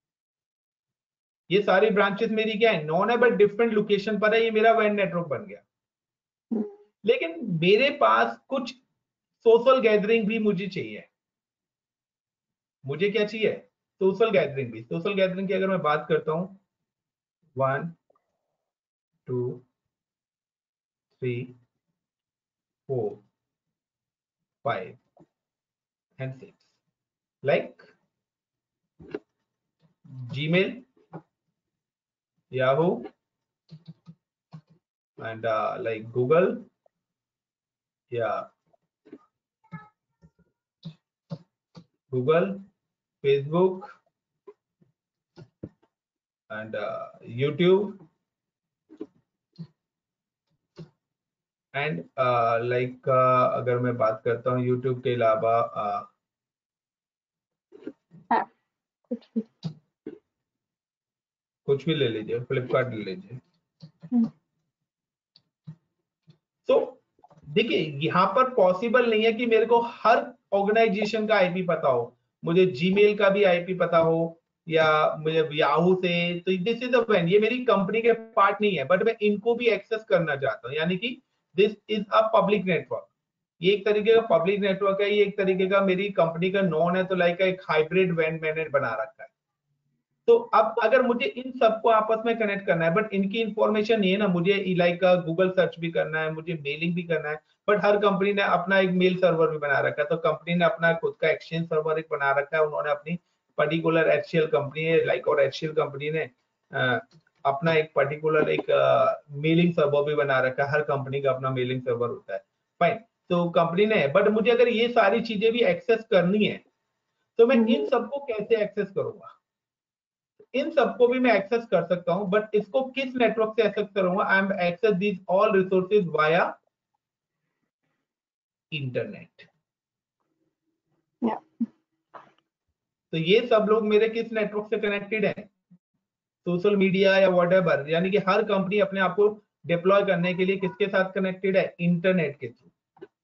ये सारी ब्रांचेस मेरी क्या है, नॉन है, बट डिफरेंट लोकेशन पर है, ये मेरा वैन नेटवर्क बन गया। लेकिन मेरे पास कुछ सोशल गैदरिंग भी मुझे चाहिए। मुझे क्या चाहिए? सोशल गैदरिंग भी। सोशल गैदरिंग की अगर मैं बात करता हूं 1 2 3 4 5 and 6, like Gmail, Yahoo, and like Google, Google, Facebook, and YouTube, and like अगर मैं बात करता हूँ YouTube के अलावा कुछ भी ले लीजिए, फ्लिपकार्ट ले लीजिए। तो देखिए यहाँ पर पॉसिबल नहीं है कि मेरे को हर ऑर्गेनाइजेशन का आईपी पता हो, मुझे जीमेल का भी आईपी पता हो या मुझे याहू से। तो दिस इज अ ये मेरी कंपनी के पार्ट नहीं है, बट मैं इनको भी एक्सेस करना चाहता हूँ, यानी कि this is a public network. ये एक तरीके का पब्लिक नेटवर्क है, ये एक तरीके का मेरी कंपनी का नॉन है, तो लाइक एक हाइब्रिड वैन मैंने बना रखा है। तो अब अगर मुझे इन सबको आपस में कनेक्ट करना है, बट इनकी इंफॉर्मेशन नहीं है ना, मुझे लाइक गूगल सर्च भी करना है, मुझे मेलिंग भी करना है, बट हर कंपनी ने अपना एक मेल सर्वर भी बना रखा है। तो कंपनी ने अपना खुद का एक्सचेंज सर्वर एक बना रखा है, उन्होंने अपनी पर्टिकुलर HCL कंपनी है लाइक, और HCL कंपनी ने अपना एक पर्टिकुलर एक मेलिंग सर्वर भी बना रखा है। हर कंपनी का अपना मेलिंग सर्वर होता है, फाइन। तो कंपनी ने, बट मुझे अगर ये सारी चीजें भी एक्सेस करनी है तो मैं इन सबको कैसे एक्सेस करूंगा? इन सबको भी मैं एक्सेस कर सकता हूं, बट इसको किस नेटवर्क से एक्सेस करूंगा? I am access these all resources via internet. तो ये सब लोग मेरे किस नेटवर्क से कनेक्टेड है? सोशल मीडिया या व्हाटएवर, यानी कि हर कंपनी अपने आप को डिप्लॉय करने के लिए किसके साथ कनेक्टेड है? इंटरनेट के थ्रू।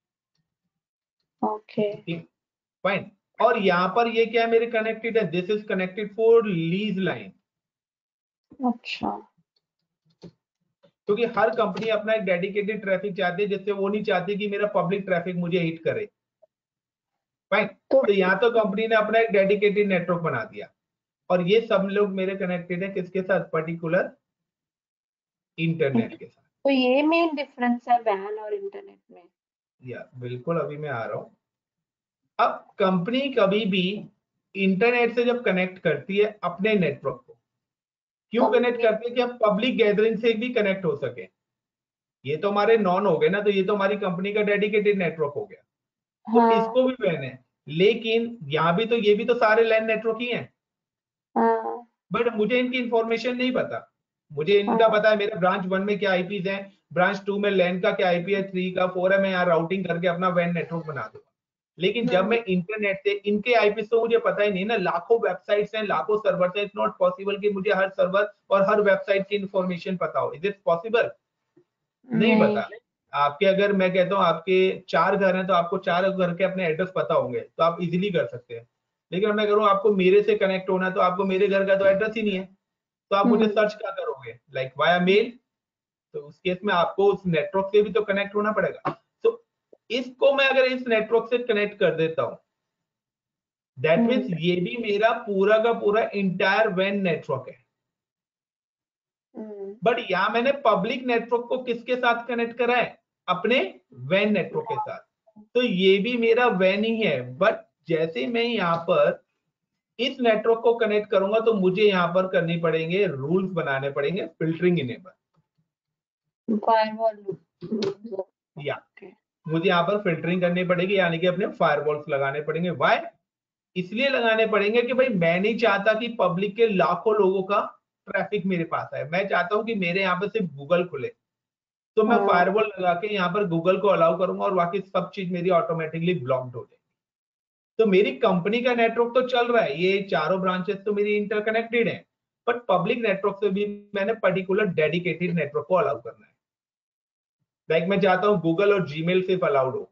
Okay, fine. और यहाँ पर ये क्या है, मेरे कनेक्टेड है, this is connected for lease line. अच्छा, क्योंकि हर कंपनी अपना एक डेडिकेटेड ट्रैफिक चाहती है, जिससे वो नहीं चाहती कि मेरा पब्लिक ट्रैफिक मुझे हिट करे, फाइन। तो यहाँ तो कंपनी ने अपना एक डेडिकेटेड नेटवर्क बना दिया, और ये सब लोग मेरे कनेक्टेड है किसके साथ? पर्टिकुलर इंटरनेट के साथ। तो ये मेन डिफरेंस है वैन और इंटरनेट में। या बिल्कुल, अभी मैं आ रहा हूँ। अब कंपनी कभी भी इंटरनेट से जब कनेक्ट करती है अपने नेटवर्क को, क्यों कनेक्ट करती है? कि हम पब्लिक गैदरिंग से भी कनेक्ट हो सके। ये तो हमारे नॉन हो गए ना, तो ये तो हमारी कंपनी का डेडिकेटेड नेटवर्क हो गया, तो हाँ, इसको भी वैन है। लेकिन यहाँ भी तो ये भी तो सारे लैन नेटवर्क ही हैं, हाँ, बट मुझे इनकी इंफॉर्मेशन नहीं पता। मुझे इनका हाँ, पता है मेरे ब्रांच 1 में क्या आईपीज हैं, ब्रांच 2 में लैन का क्या आईपी है, 3 का 4 है, मैं यहाँ राउटिंग करके अपना वैन नेटवर्क बना दूंगा। लेकिन जब मैं इंटरनेट से इनके आईपी तो मुझे पता ही नहीं ना, लाखों वेबसाइट्स हैं, लाखों सर्वर्स हैं, इट्स नॉट पॉसिबल कि मुझे हर सर्वर और हर वेबसाइट की इंफॉर्मेशन पता हो। Is it possible? नहीं नहीं, पता। आपके अगर मैं कहता हूँ आपके 4 घर हैं तो आपको 4 घर के अपने एड्रेस पता होंगे, तो आप इजीली कर सकते हैं। लेकिन मैं करूँ आपको मेरे से कनेक्ट होना है, तो आपको मेरे घर का तो एड्रेस ही नहीं है, तो आप मुझे सर्च क्या करोगे? Like via mail. तो उस केस में आपको उस नेटवर्क से भी तो कनेक्ट होना पड़ेगा। तो इसको मैं अगर इस नेटवर्क से कनेक्ट कर देता हूं, दैट मीन्स ये भी मेरा पूरा का पूरा इंटायर वैन नेटवर्क है। बट यहां मैंने पब्लिक नेटवर्क को किसके साथ कनेक्ट करा है? अपने वैन नेटवर्क के साथ। तो ये भी मेरा वैन ही है। बट जैसे मैं यहाँ पर इस नेटवर्क को कनेक्ट करूंगा, तो मुझे यहाँ पर करनी पड़ेंगे, रूल्स बनाने पड़ेंगे, फिल्टरिंग इनेबल। फायरवॉल या मुझे यहाँ पर फिल्टरिंग करनी पड़ेगी, यानी कि अपने फायरवॉल्स लगाने पड़ेंगे। वाई? इसलिए लगाने पड़ेंगे कि भाई मैं नहीं चाहता कि पब्लिक के लाखों लोगों का ट्रैफिक मेरे पास आए। मैं चाहता हूं कि मेरे यहाँ पर सिर्फ गूगल खुले, तो मैं फायरवॉल लगा के यहाँ पर गूगल को अलाउ करूंगा और बाकी सब चीज मेरी ऑटोमेटिकली ब्लॉक्ड हो जाएगी। तो मेरी कंपनी का नेटवर्क तो चल रहा है, ये चारों ब्रांचेस तो मेरी इंटरकनेक्टेड है, बट पब्लिक नेटवर्क से भी मैंने पर्टिकुलर डेडिकेटेड नेटवर्क को अलाउ करना है। लाइक मैं चाहता हूं गूगल और जीमेल सिर्फ अलाउड हो,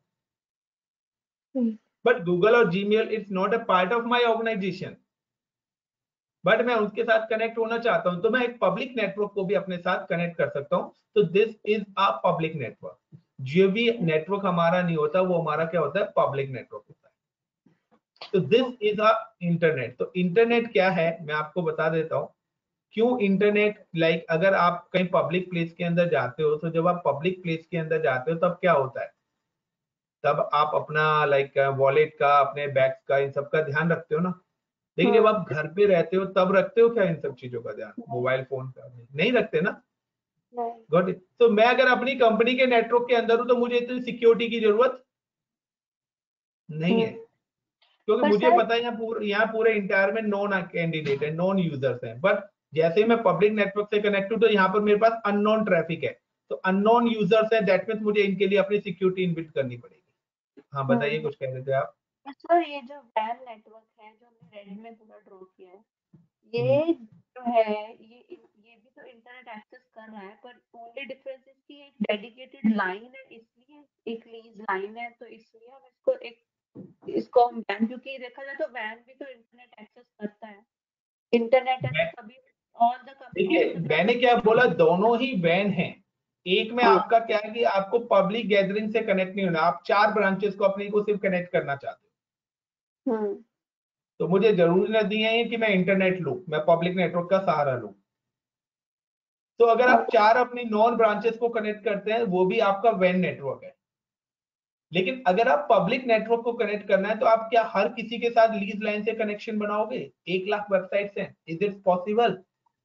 बट गूगल और Gmail it's not a part of my organisation, but मैं उसके साथ कनेक्ट होना चाहता हूं, तो मैं एक पब्लिक नेटवर्क को भी अपने साथ कनेक्ट कर सकता हूं। तो this is a public network. जो भी नेटवर्क हमारा नहीं होता वो हमारा क्या होता है? पब्लिक नेटवर्क होता है। तो दिस इज अ इंटरनेट। तो इंटरनेट क्या है मैं आपको बता देता हूं। क्यों इंटरनेट? लाइक अगर आप कहीं पब्लिक प्लेस के अंदर जाते हो, तो जब आप पब्लिक प्लेस के अंदर जाते हो तब क्या होता है? तब आप अपना लाइक वॉलेट का, अपने बैग्स का, इन सब का ध्यान रखते हो ना। लेकिन जब आप घर पे रहते हो तब रखते हो क्या इन सब चीजों का ध्यान? मोबाइल फोन का नहीं रखते ना। Got it? तो मैं अगर अपनी कंपनी के नेटवर्क के अंदर हूं तो मुझे इतनी सिक्योरिटी की जरूरत नहीं है, क्योंकि मुझे पता है यहाँ पूरे इंटायर में नॉन कैंडिडेट है, नॉन यूजर्स हैं। बट जैसे ही मैं पब्लिक नेटवर्क से कनेक्ट हूं तो यहाँ पर मेरे पास अननोन ट्रैफिक है, तो अननोन यूजर्स है, दैट मीन्स मुझे इनके लिए अपनी सिक्योरिटी इनबिल्ट करनी पड़ेगी। हाँ बताइए, कुछ कह रहे थे आप? सर ये जो वैन नेटवर्क है जो हमने रेडी में पूरा ड्रॉ किया है, ये जो है ये भी तो इंटरनेट एक्सेस कर रहा है, पर ओनली डिफरेंस इज कि एक डेडिकेटेड लाइन है, इसलिए एक लीज लाइन है, तो इसलिए हम इसको हम वैन, क्योंकि देखा जाए तो वैन भी तो इंटरनेट एक्सेस करता है। इंटरनेट है तो सभी ऑल द देखिए मैंने क्या बोला, दोनों ही वैन हैं। एक में आपका क्या है कि आपको पब्लिक गैदरिंग से कनेक्ट नहीं होना, आप 4 ब्रांचेस को अपने को सिर्फ कनेक्ट करना चाहते हो। तो मुझे जरूरी नहीं है कि मैं इंटरनेट लूं, मैं पब्लिक नेटवर्क का सहारा लूं। तो अगर आप 4 अपनी नॉन ब्रांचेस को कनेक्ट करते हैं, वो भी आपका वैन नेटवर्क है। लेकिन अगर आप पब्लिक नेटवर्क को कनेक्ट करना है, तो आप क्या हर किसी के साथ लीज लाइन से कनेक्शन बनाओगे? 1 लाख वेबसाइट्स हैं, इज इट पॉसिबल?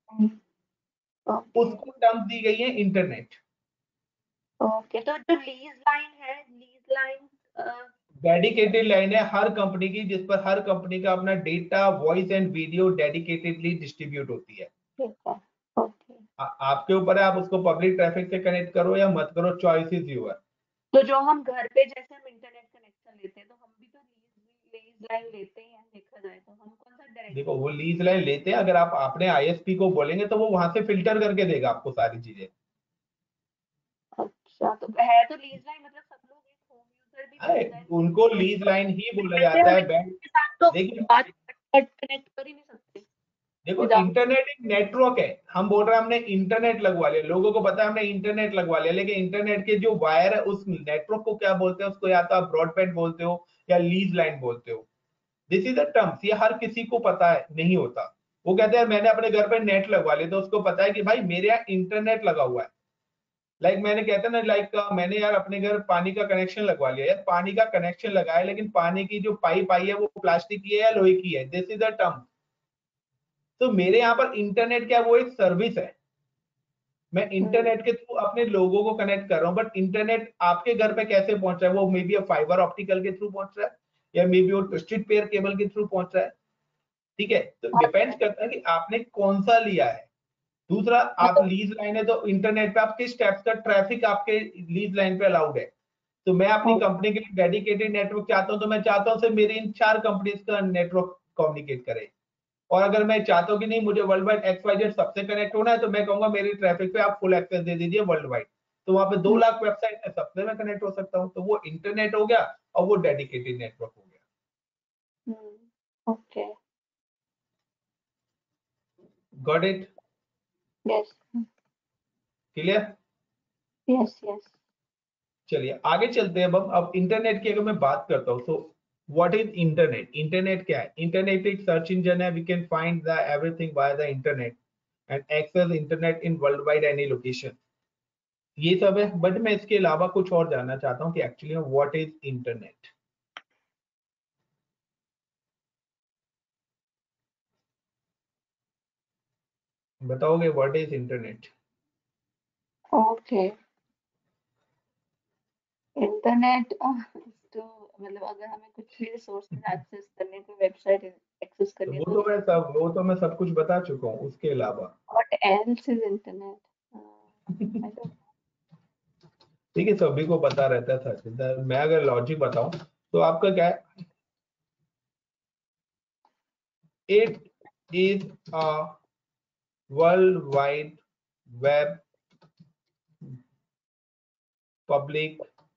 उसको टर्म दी गई है इंटरनेट। ओके, तो जो लीज लाइन है, लीज लाइन डेडिकेटेड लाइन है हर कंपनी की, जिस पर हर कंपनी का अपना data, voice and video dedicatedly distribute होती है। ठीक है, ओके। आपके ऊपर है, आप उसको पब्लिक ट्रैफिक से कनेक्ट करो या मत करो, चॉइस इज यूअर। तो जो हम घर पे जैसे हम इंटरनेट कनेक्शन लेते हैं, तो हम भी तो लीज लाइन लेते ही हैं, देखा जाए तो हम कौन सा डायरेक्ट? देखो वो लीज लाइन लेते हैं, अगर आप अपने आईएसपी को बोलेंगे तो वो वहां से फिल्टर करके देगा आपको सारी चीजें। अच्छा, तो है तो लीज लाइन, मतलब सब लोग एक होम यूजर भी लीज लाइन, उनको लीज लाइन ही बोला जाता है। के साथ तो देखिए बात कनेक्ट कर ही नहीं सकते। देखो इंटरनेट एक नेटवर्क है, हम बोल रहे हैं हमने इंटरनेट लगवा लिया, लोगों को पता है हमने इंटरनेट लगवा लिया, लेकिन इंटरनेट के जो वायर है उस नेटवर्क को क्या बोलते हैं? उसको या तो आप ब्रॉडबैंड बोलते हो या लीज लाइन बोलते हो। दिस इज द टर्म्स, ये हर किसी को पता है नहीं होता। वो कहते हैं मैंने अपने घर पे नेट लगवा लिया, तो उसको पता है कि भाई मेरे यहाँ इंटरनेट लगा हुआ है, लाइक मैंने कहता ना मैंने यार अपने घर पानी का कनेक्शन लगवा लिया, यार पानी का कनेक्शन लगाया लेकिन पानी की जो पाइप आई है वो प्लास्टिक की है या लोहे की है, दिस इज अ टर्म। तो मेरे यहाँ पर इंटरनेट क्या, वो एक सर्विस है, मैं इंटरनेट के थ्रू अपने लोगों को कनेक्ट कर रहा हूँ, बट इंटरनेट आपके घर पे कैसे पहुंच रहा है, वो मे बी फाइबर ऑप्टिकल के थ्रू पहुंच रहा है या मे बी वो ट्विस्टेड पेयर केबल के थ्रू पहुंच रहा है, ठीक है। तो डिपेंड करता है कि आपने कौन सा लिया है। दूसरा, आप लीज लाइन है तो इंटरनेट पे आप किस टाइप का ट्रैफिक आपके लीज लाइन पे अलाउड है। तो मैं अपनी कंपनी के लिए डेडिकेटेड नेटवर्क चाहता हूं, तो मैं चाहता हूं सिर्फ मेरी इन 4 कंपनीज का नेटवर्क कम्युनिकेट करे। और अगर मैं चाहता हूं कि नहीं मुझे वर्ल्ड वाइड XYZ सबसे कनेक्ट होना है, तो मैं कहूंगा मेरी ट्रैफिक पे आप फुल एक्सेस दे दीजिए वर्ल्ड वाइड। तो वहां पे 2 लाख वेबसाइट है, सबसे मैं कनेक्ट हो सकता हूँ। तो वो इंटरनेट हो गया और वो डेडिकेटेड नेटवर्क हो गया। Okay, got it? Yes clear? Yes yes. चलिए आगे चलते हैं। अब इंटरनेट की अगर मैं बात करता हूँ तो व्हाट इज इंटरनेट? इंटरनेट क्या है? इंटरनेट एक सर्च इंजन है, we can find the everything by the internet and access internet in world wide any location, ये सब है। बट मैं इसके अलावा कुछ और जानना चाहता हूँ कि एक्चुअली व्हाट इज इंटरनेट। बताओगे what is internet? Okay, internet तो मतलब अगर हमें कुछ भी रिसोर्सेज एक्सेस करने को, वेबसाइट एक्सेस तो करनी है वो तो मैं सब कुछ बता चुका हूँ। उसके अलावा what else is internet? I don't. ठीक है, सभी को पता रहता था। मैं अगर लॉजिक बताऊं तो आपका क्या है, it is a world wide web public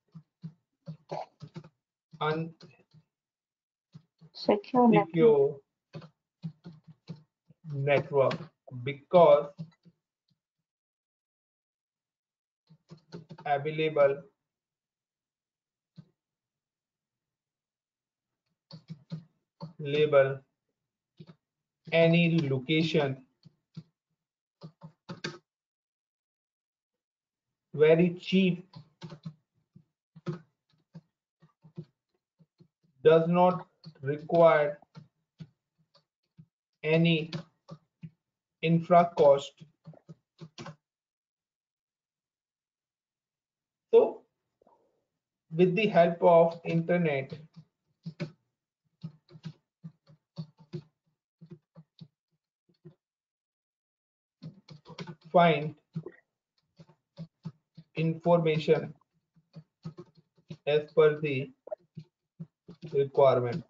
secure network. unsecure network because available label any location very cheap, does not require any infra cost. So with the help of internet, find information as per the requirement.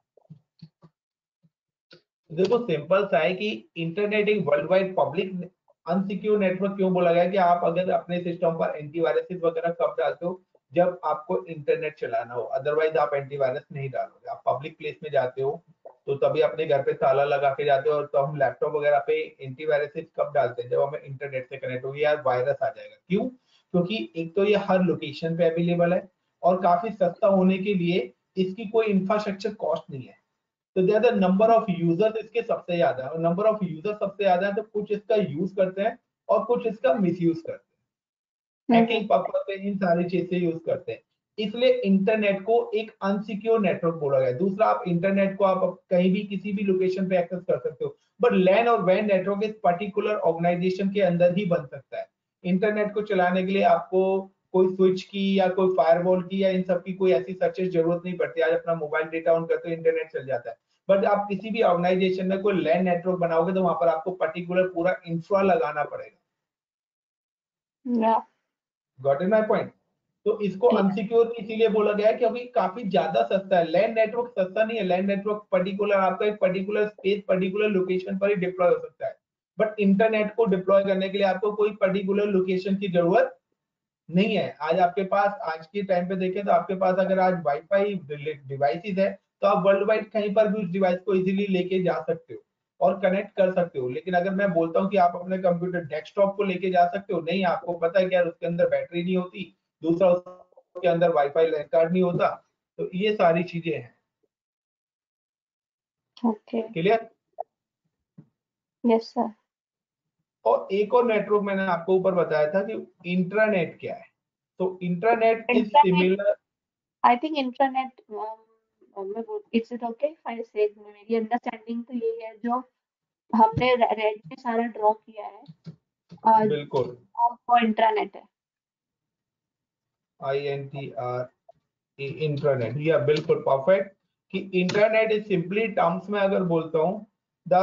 देखो simple सा है कि internet एक world wide public unsecure network क्यों बोला गया कि आप अगर अपने सिस्टम पर एंटीवायरस वगैरह कब डालते हो, जब आपको इंटरनेट चलाना हो, अदरवाइज आप एंटीवायरस नहीं डालोगे। आप पब्लिक प्लेस में जाते हो तो तभी अपने घर पे ताला लगा के जाते हो। और तो हम लैपटॉप वगैरह पे एंटीवायरस कब डालते हैं, जब हमें इंटरनेट से कनेक्ट होगी, यार वायरस आ जाएगा। क्यों? क्योंकि एक तो ये हर लोकेशन पे अवेलेबल है और काफी सस्ता होने के लिए इसकी कोई इंफ्रास्ट्रक्चर कॉस्ट नहीं है। तो there the number of users इसके सबसे ज्यादा है, और नंबर ऑफ यूजर्स सबसे ज्यादा है तो कुछ इसका यूज करते हैं और कुछ इसका मिसयूज करते हैं, हैकिंग पर्पस पे इन सारी चीज से यूज करते हैं। इसलिए इंटरनेट को एक अनसिक्योर नेटवर्क बोला गया है। दूसरा, आप इंटरनेट को आप कहीं भी किसी भी लोकेशन पे एक्सेस कर सकते हो, बट लैन और वैन नेटवर्क इस पर्टिकुलर ऑर्गेनाइजेशन के अंदर ही बन सकता है। इंटरनेट को चलाने के लिए आपको कोई स्विच की या कोई फायरवॉल की या इन सब की कोई ऐसी सर्चेस जरूरत नहीं पड़ती। आज अपना मोबाइल डेटा ऑन करते हो, इंटरनेट चल जाता है। बट आप किसी भी ऑर्गेनाइजेशन में कोई लैन नेटवर्क बनाओगे तो वहां पर आपको पर्टिकुलर पूरा इंफ्रा लगाना पड़ेगा। Yeah. Got it my point? तो इसको अनसिक्योर इसीलिए बोला गया है क्योंकि काफी ज्यादा सस्ता है। लैंड नेटवर्क सस्ता नहीं है। लैंड नेटवर्क पर्टिकुलर आपका एक पर्टिकुलर स्पेस, पर्टिकुलर लोकेशन पर ही डिप्लॉय हो सकता है, बट इंटरनेट को डिप्लॉय करने के लिए आपको कोई पर्टिकुलर लोकेशन की जरूरत नहीं है। आज आपके पास, आज के टाइम पे देखें तो आपके पास अगर आज वाईफाई डिवाइसेस है तो आप वर्ल्ड वाइड कहीं पर भी उस डिवाइस को इजीली लेके जा सकते हो और कनेक्ट कर सकते हो। लेकिन अगर मैं बोलता हूँ कि आप अपने कंप्यूटर डेस्कटॉप को लेके जा सकते हो, नहीं, आपको पता है क्या उसके अंदर बैटरी नहीं होती, दूसरा उसके अंदर वाईफाई लैन कार्ड नहीं होता। तो ये सारी चीजें हैं। Okay. क्लियर? Yes, sir. और एक और नेटवर्क मैंने आपको ऊपर बताया था कि इंट्रानेट क्या है। तो intranet is similar, I think intranet, it's it okay if I say, मेरी अंडरस्टैंडिंग तो यही है जो हमने रेड में सारा ड्रॉ किया है, बिल्कुल वो इंट्रानेट है। INTR इंट्रानेट, या बिल्कुल परफेक्ट। कि इंटरनेट इज सिंपली टर्म्स में अगर बोलता हूं, द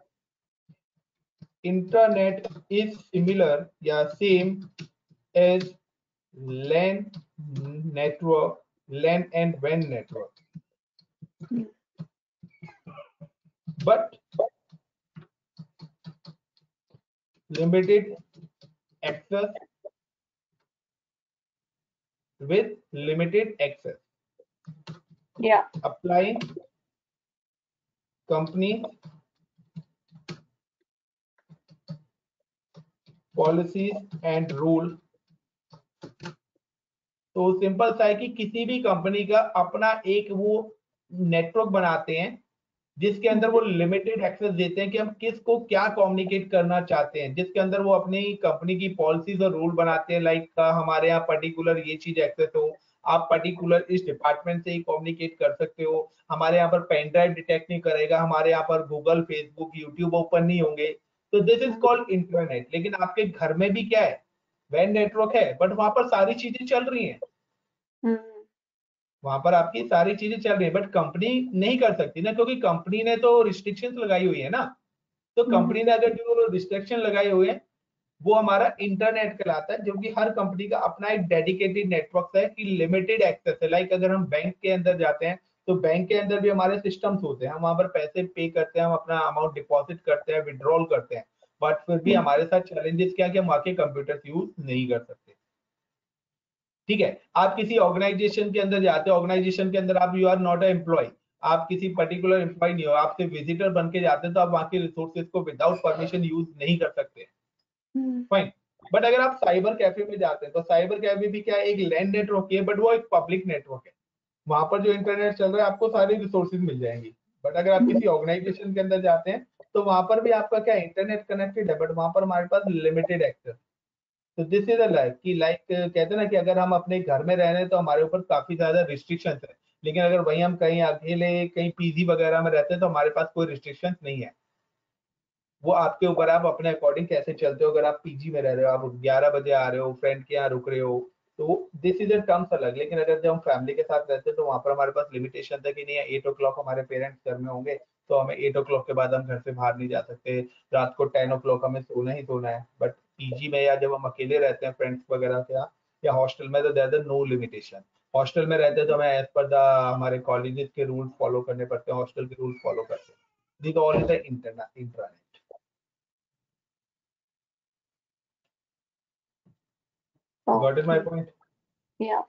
इंटरनेट इज सिमिलर या same as LAN network, LAN and WAN network, but limited access, with limited access, या applying company policies and rule। तो सिंपल सा है कि किसी भी कंपनी का अपना एक वो नेटवर्क बनाते हैं जिसके अंदर वो लिमिटेड एक्सेस देते हैं कि हम किसको क्या कम्युनिकेट करना चाहते हैं, जिसके अंदर वो अपनी कंपनी की पॉलिसीज और रूल बनाते हैं। लाइक हमारे यहाँ पर्टिकुलर ये चीज एक्सेस हो, आप पर्टिकुलर इस डिपार्टमेंट से ही कम्युनिकेट कर सकते हो, हमारे यहाँ पर पेन ड्राइव डिटेक्ट नहीं करेगा, हमारे यहाँ पर गूगल, फेसबुक, यूट्यूब ओपन नहीं होंगे। तो दिस इज कॉल्ड इंटरनेट। लेकिन आपके घर में भी क्या है, वैन नेटवर्क है, बट वहां पर सारी चीजें चल रही हैं, वहां पर आपकी सारी चीजें चल रही है, बट कंपनी नहीं कर सकती ना, क्योंकि कंपनी ने तो रिस्ट्रिक्शंस लगाई हुई है ना। तो कंपनी ने अगर जो रिस्ट्रिक्शन लगाए हुए हैं वो हमारा इंटरनेट कहलाता है, जो कि हर कंपनी का अपना एक डेडिकेटेड नेटवर्क है कि लिमिटेड एक्सेस है। लाइक अगर हम बैंक के अंदर जाते हैं तो बैंक के अंदर भी हमारे सिस्टम्स होते हैं, हम वहां पर पैसे पे करते हैं, हम अपना अमाउंट डिपॉजिट करते हैं, विड्रॉल करते हैं, बट फिर भी हमारे साथ चैलेंजेस क्या कि हम वहां के कंप्यूटर यूज नहीं कर सकते। ठीक है, आप किसी ऑर्गेनाइजेशन के अंदर जाते हैं, ऑर्गेनाइजेशन के अंदर आप you are not a employ, आप किसी पर्टिकुलर एम्प्लॉय नहीं हो, आप सिर्फ विजिटर बन के जाते हैं, तो आप वहां के रिसोर्सेज को विदाउट परमिशन यूज नहीं कर सकते। फाइन। बट अगर आप साइबर कैफे में जाते हैं तो साइबर कैफे भी क्या है, एक लैंड नेटवर्क है, बट वो एक पब्लिक नेटवर्क है, वहां पर जो इंटरनेट चल रहा है आपको सारी रिसोर्सेज मिल जाएंगी। बट अगर आप किसी ऑर्गेनाइजेशन के अंदर जाते हैं तो वहां पर भी आपका क्या इंटरनेट कनेक्टेड है, बट वहां पर हमारे पास लिमिटेड एक्सेस। तो दिस इज अ लाइक कि लाइक कहते हैं ना कि अगर हम अपने घर में रह रहे हैं तो हमारे ऊपर काफी ज्यादा रिस्ट्रिक्शंस है, लेकिन अगर वहीं हम कहीं अकेले कहीं पीजी वगैरह में रहते हैं तो हमारे पास कोई रिस्ट्रिक्शंस नहीं है। वो आपके ऊपर, आप अपने अकॉर्डिंग कैसे चलते हो। अगर आप पीजी में रह रहे हो, आप 11 बजे आ रहे हो, फ्रेंड के यहाँ रुक रहे हो, तो दिस इज अ टर्म्स अलग। लेकिन अगर जब हम फैमिली के साथ रहते हैं तो वहां पर हमारे पास लिमिटेशन था कि नहीं 8 o'clock हमारे पेरेंट्स घर में होंगे, तो हमें 8 o'clock के बाद हम घर से बाहर नहीं जा सकते, रात को 10 o'clock हमें सोना ही सोना है। बट पीजी में या जब हम अकेले रहते हैं फ्रेंड्स वगैरह के यहाँ या हॉस्टल में, तो there is no limitation. Hostel में रहते हैं तो हमें एज पर द हमारे कॉलेजेस के रूल्स फॉलो करने पड़ते हैं, हॉस्टल के रूल्स फॉलो करते हैं। This all is the internet. Got it my point? या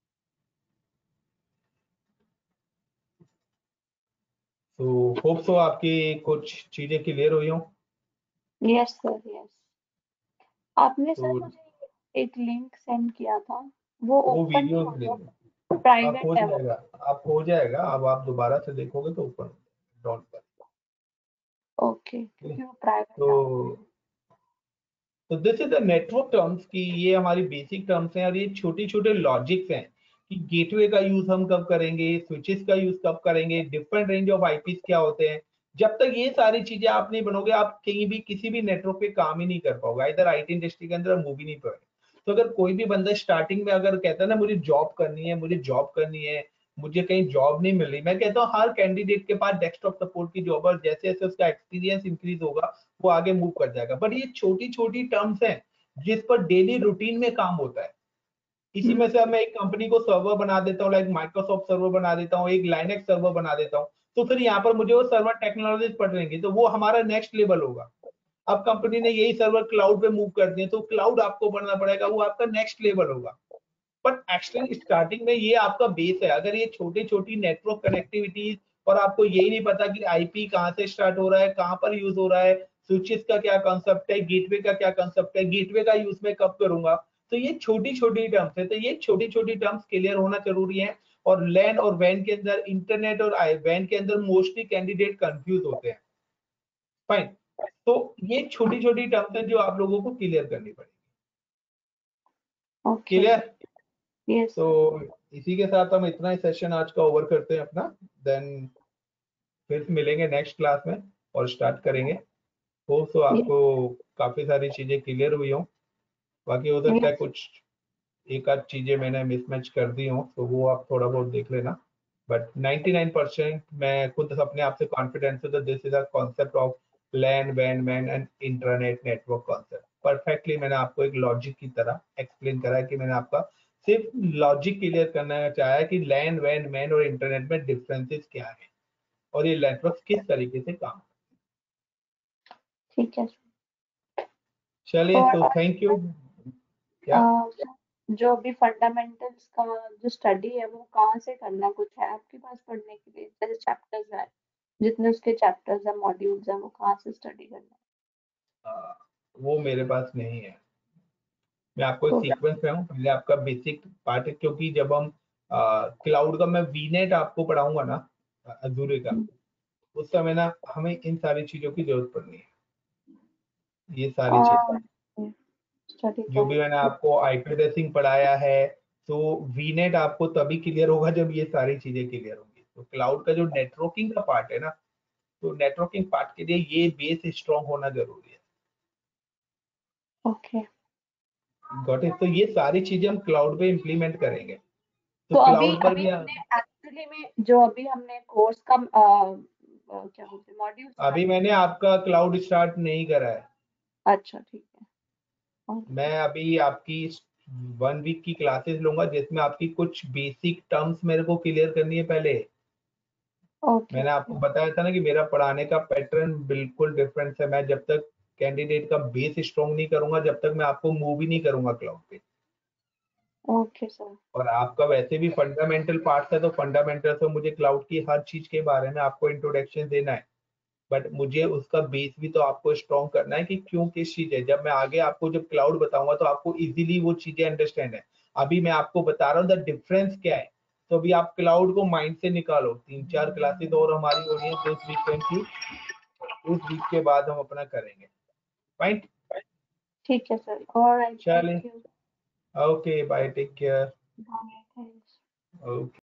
तो होप सो आपकी कुछ चीजें क्लियर हुई हों। Yes sir, yes. आपने सर तो मुझे एक लिंक सेंड किया था, वो वो ओपन नहीं वीडियो हो रहा, आप प्राइवेट हो है वो। जाएगा, आप हो जाएगा, अब आप दोबारा से देखोगे तो ऊपर डॉट पर। ओके, क्योंकि वो प्राइवेट है। तो this is the network terms की, ये हमारी बेसिक टर्म्स हैं और ये छोटे छोटे लॉजिक्स हैं कि गेटवे का यूज हम कब करेंगे, स्विचेस का यूज कब करेंगे, डिफरेंट रेंज ऑफ आईपीस क्या होते हैं। जब तक ये सारी चीजें आप नहीं बनोगे, आप कहीं भी किसी भी नेटवर्क पे काम ही नहीं कर पाओगे, इधर आईटी इंडस्ट्री के अंदर मूव ही नहीं पाओगे। तो अगर कोई भी बंदा स्टार्टिंग में अगर कहता है ना मुझे जॉब करनी है, मुझे जॉब करनी है, मुझे कहीं जॉब नहीं मिल रही, मैं कहता हूँ हर कैंडिडेट के पास डेस्कटॉप सपोर्ट की जॉब, और जैसे जैसे उसका एक्सपीरियंस इंक्रीज होगा वो आगे मूव कर जाएगा। बट ये छोटी छोटी टर्म्स हैं जिस पर डेली रूटीन में काम होता है। इसी में से अब मैं एक कंपनी को सर्वर बना देता हूँ, लाइक माइक्रोसॉफ्ट सर्वर बना देता हूँ, एक लाइनेक्स सर्वर बना देता हूँ, तो फिर यहाँ पर मुझे वो सर्वर टेक्नोलॉजीज पढ़ लेंगे, तो वो हमारा नेक्स्ट लेवल होगा। अब कंपनी ने यही सर्वर क्लाउड पे मूव कर दिए तो क्लाउड आपको बढ़ना पड़ेगा, वो आपका नेक्स्ट लेवल होगा। बट एक्चुअली स्टार्टिंग में ये आपका बेस है। अगर ये छोटी छोटी नेटवर्क कनेक्टिविटीज और आपको यही नहीं पता कि आईपी कहाँ से स्टार्ट हो रहा है, कहाँ पर यूज हो रहा है, स्विचेस का क्या कंसेप्ट है, गेटवे का क्या कंसेप्ट है, गेटवे का यूज मैं कब करूंगा, तो ये छोटी छोटी टर्म्स है। तो ये छोटी छोटी टर्म्स क्लियर होना जरूरी है। और लैन और वैन के अंदर, इंटरनेट और वैन के अंदर मोस्टली कैंडिडेट कंफ्यूज होते हैं। फाइन। तो ये छोटी छोटी टर्म्स है जो आप लोगों को क्लियर करनी पड़ेगी। Okay clear? यस तो इसी के साथ हम इतना ही सेशन आज का ओवर करते हैं अपना, देन फिर मिलेंगे नेक्स्ट क्लास में और स्टार्ट करेंगे। होप सो आपको काफी सारी चीजें क्लियर हुई हो। बाकी हो सकता है कुछ एक आध चीजें मैंने मिसमैच कर दी हो, तो वो आप थोड़ा बहुत देख लेना, बट 99% मैं खुद अपने आप से कॉन्फिडेंस है। This is a concept of LAN वैन MAN and internet network concept perfectly मैंने आपको एक लॉजिक की तरह एक्सप्लेन करा है कि मैंने आपका सिर्फ लॉजिक क्लियर करना चाहा है कि लैन वैन मैन और इंटरनेट में डिफरेंसेस क्या है और ये नेटवर्क किस तरीके से काम। ठीक है। चलिए, तो थैंक यू। क्या जो भी फंडामेंटल्स का जो स्टडी है वो कहाँ से करना, कुछ है आपके पास पढ़ने के लिए? जैसे चैप्टर्स है, जितने उसके चैप्टर्स है, मॉड्यूल्स है, वो कहाँ से स्टडी करना है? वो मेरे पास नहीं है। मैं आपको एक तो सीक्वेंस में हूँ, पहले आपका बेसिक पार्ट है, क्योंकि जब हम क्लाउड का मैं वीनेट आपको पढ़ाऊंगा ना अजूरे का, उस समय ना हमें इन सारी चीजों की जरूरत पड़नी है। ये सारी चीजें स्टडी जो भी मैंने आपको आईपी एड्रेसिंग पढ़ाया है, तो वीनेट आपको तभी क्लियर होगा जब ये सारी चीजें क्लियर होंगी। तो क्लाउड का जो नेटवर्किंग का पार्ट है ना, तो नेटवर्किंग पार्ट के लिए ये बेस स्ट्रांग होना जरूरी है। ओके। Got it? तो ये सारी चीजें हम क्लाउड पे इम्प्लीमेंट करेंगे। तो तो अभी क्लाउड पर अभी भी हमने एक्चुअली में जो अभी हमने कोर्स का क्या बोलते हैं मॉड्यूल अभी मैंने आपका क्लाउड स्टार्ट नहीं करा है। अच्छा ठीक है। मैं अभी आपकी 1 वीक की क्लासेस लूंगा, जिसमें आपकी कुछ बेसिक टर्म्स मेरे को क्लियर करनी है पहले। ओके मैंने आपको बताया था ना कि मेरा पढ़ाने का पैटर्न बिल्कुल डिफरेंट है। मैं जब तक कैंडिडेट का बेस स्ट्रॉन्ग नहीं करूंगा, जब तक मैं आपको मूव ही नहीं करूंगा क्लाउड पे। Okay sir. और आपका वैसे भी फंडामेंटल पार्ट है, तो फंडामेंटल से मुझे क्लाउड की हर चीज के बारे में आपको इंट्रोडक्शन देना है, बट मुझे उसका बेस भी तो आपको स्ट्रॉन्ग करना है कि क्यों किस चीज है। जब मैं आगे आपको जब क्लाउड बताऊंगा तो आपको इजीली वो चीजें अंडरस्टैंड है। अभी मैं आपको बता रहा हूँ द डिफरेंस क्या है, तो अभी आप क्लाउड को माइंड से निकालो। 3-4 क्लासेस और हमारी हो रही है दिस वीकेंड की, उस वीक के बाद हम अपना करेंगे। फाइन, ठीक है सर। ऑलराइट, चलिए, thank you. Okay bye, take care. Bye, thanks. Okay.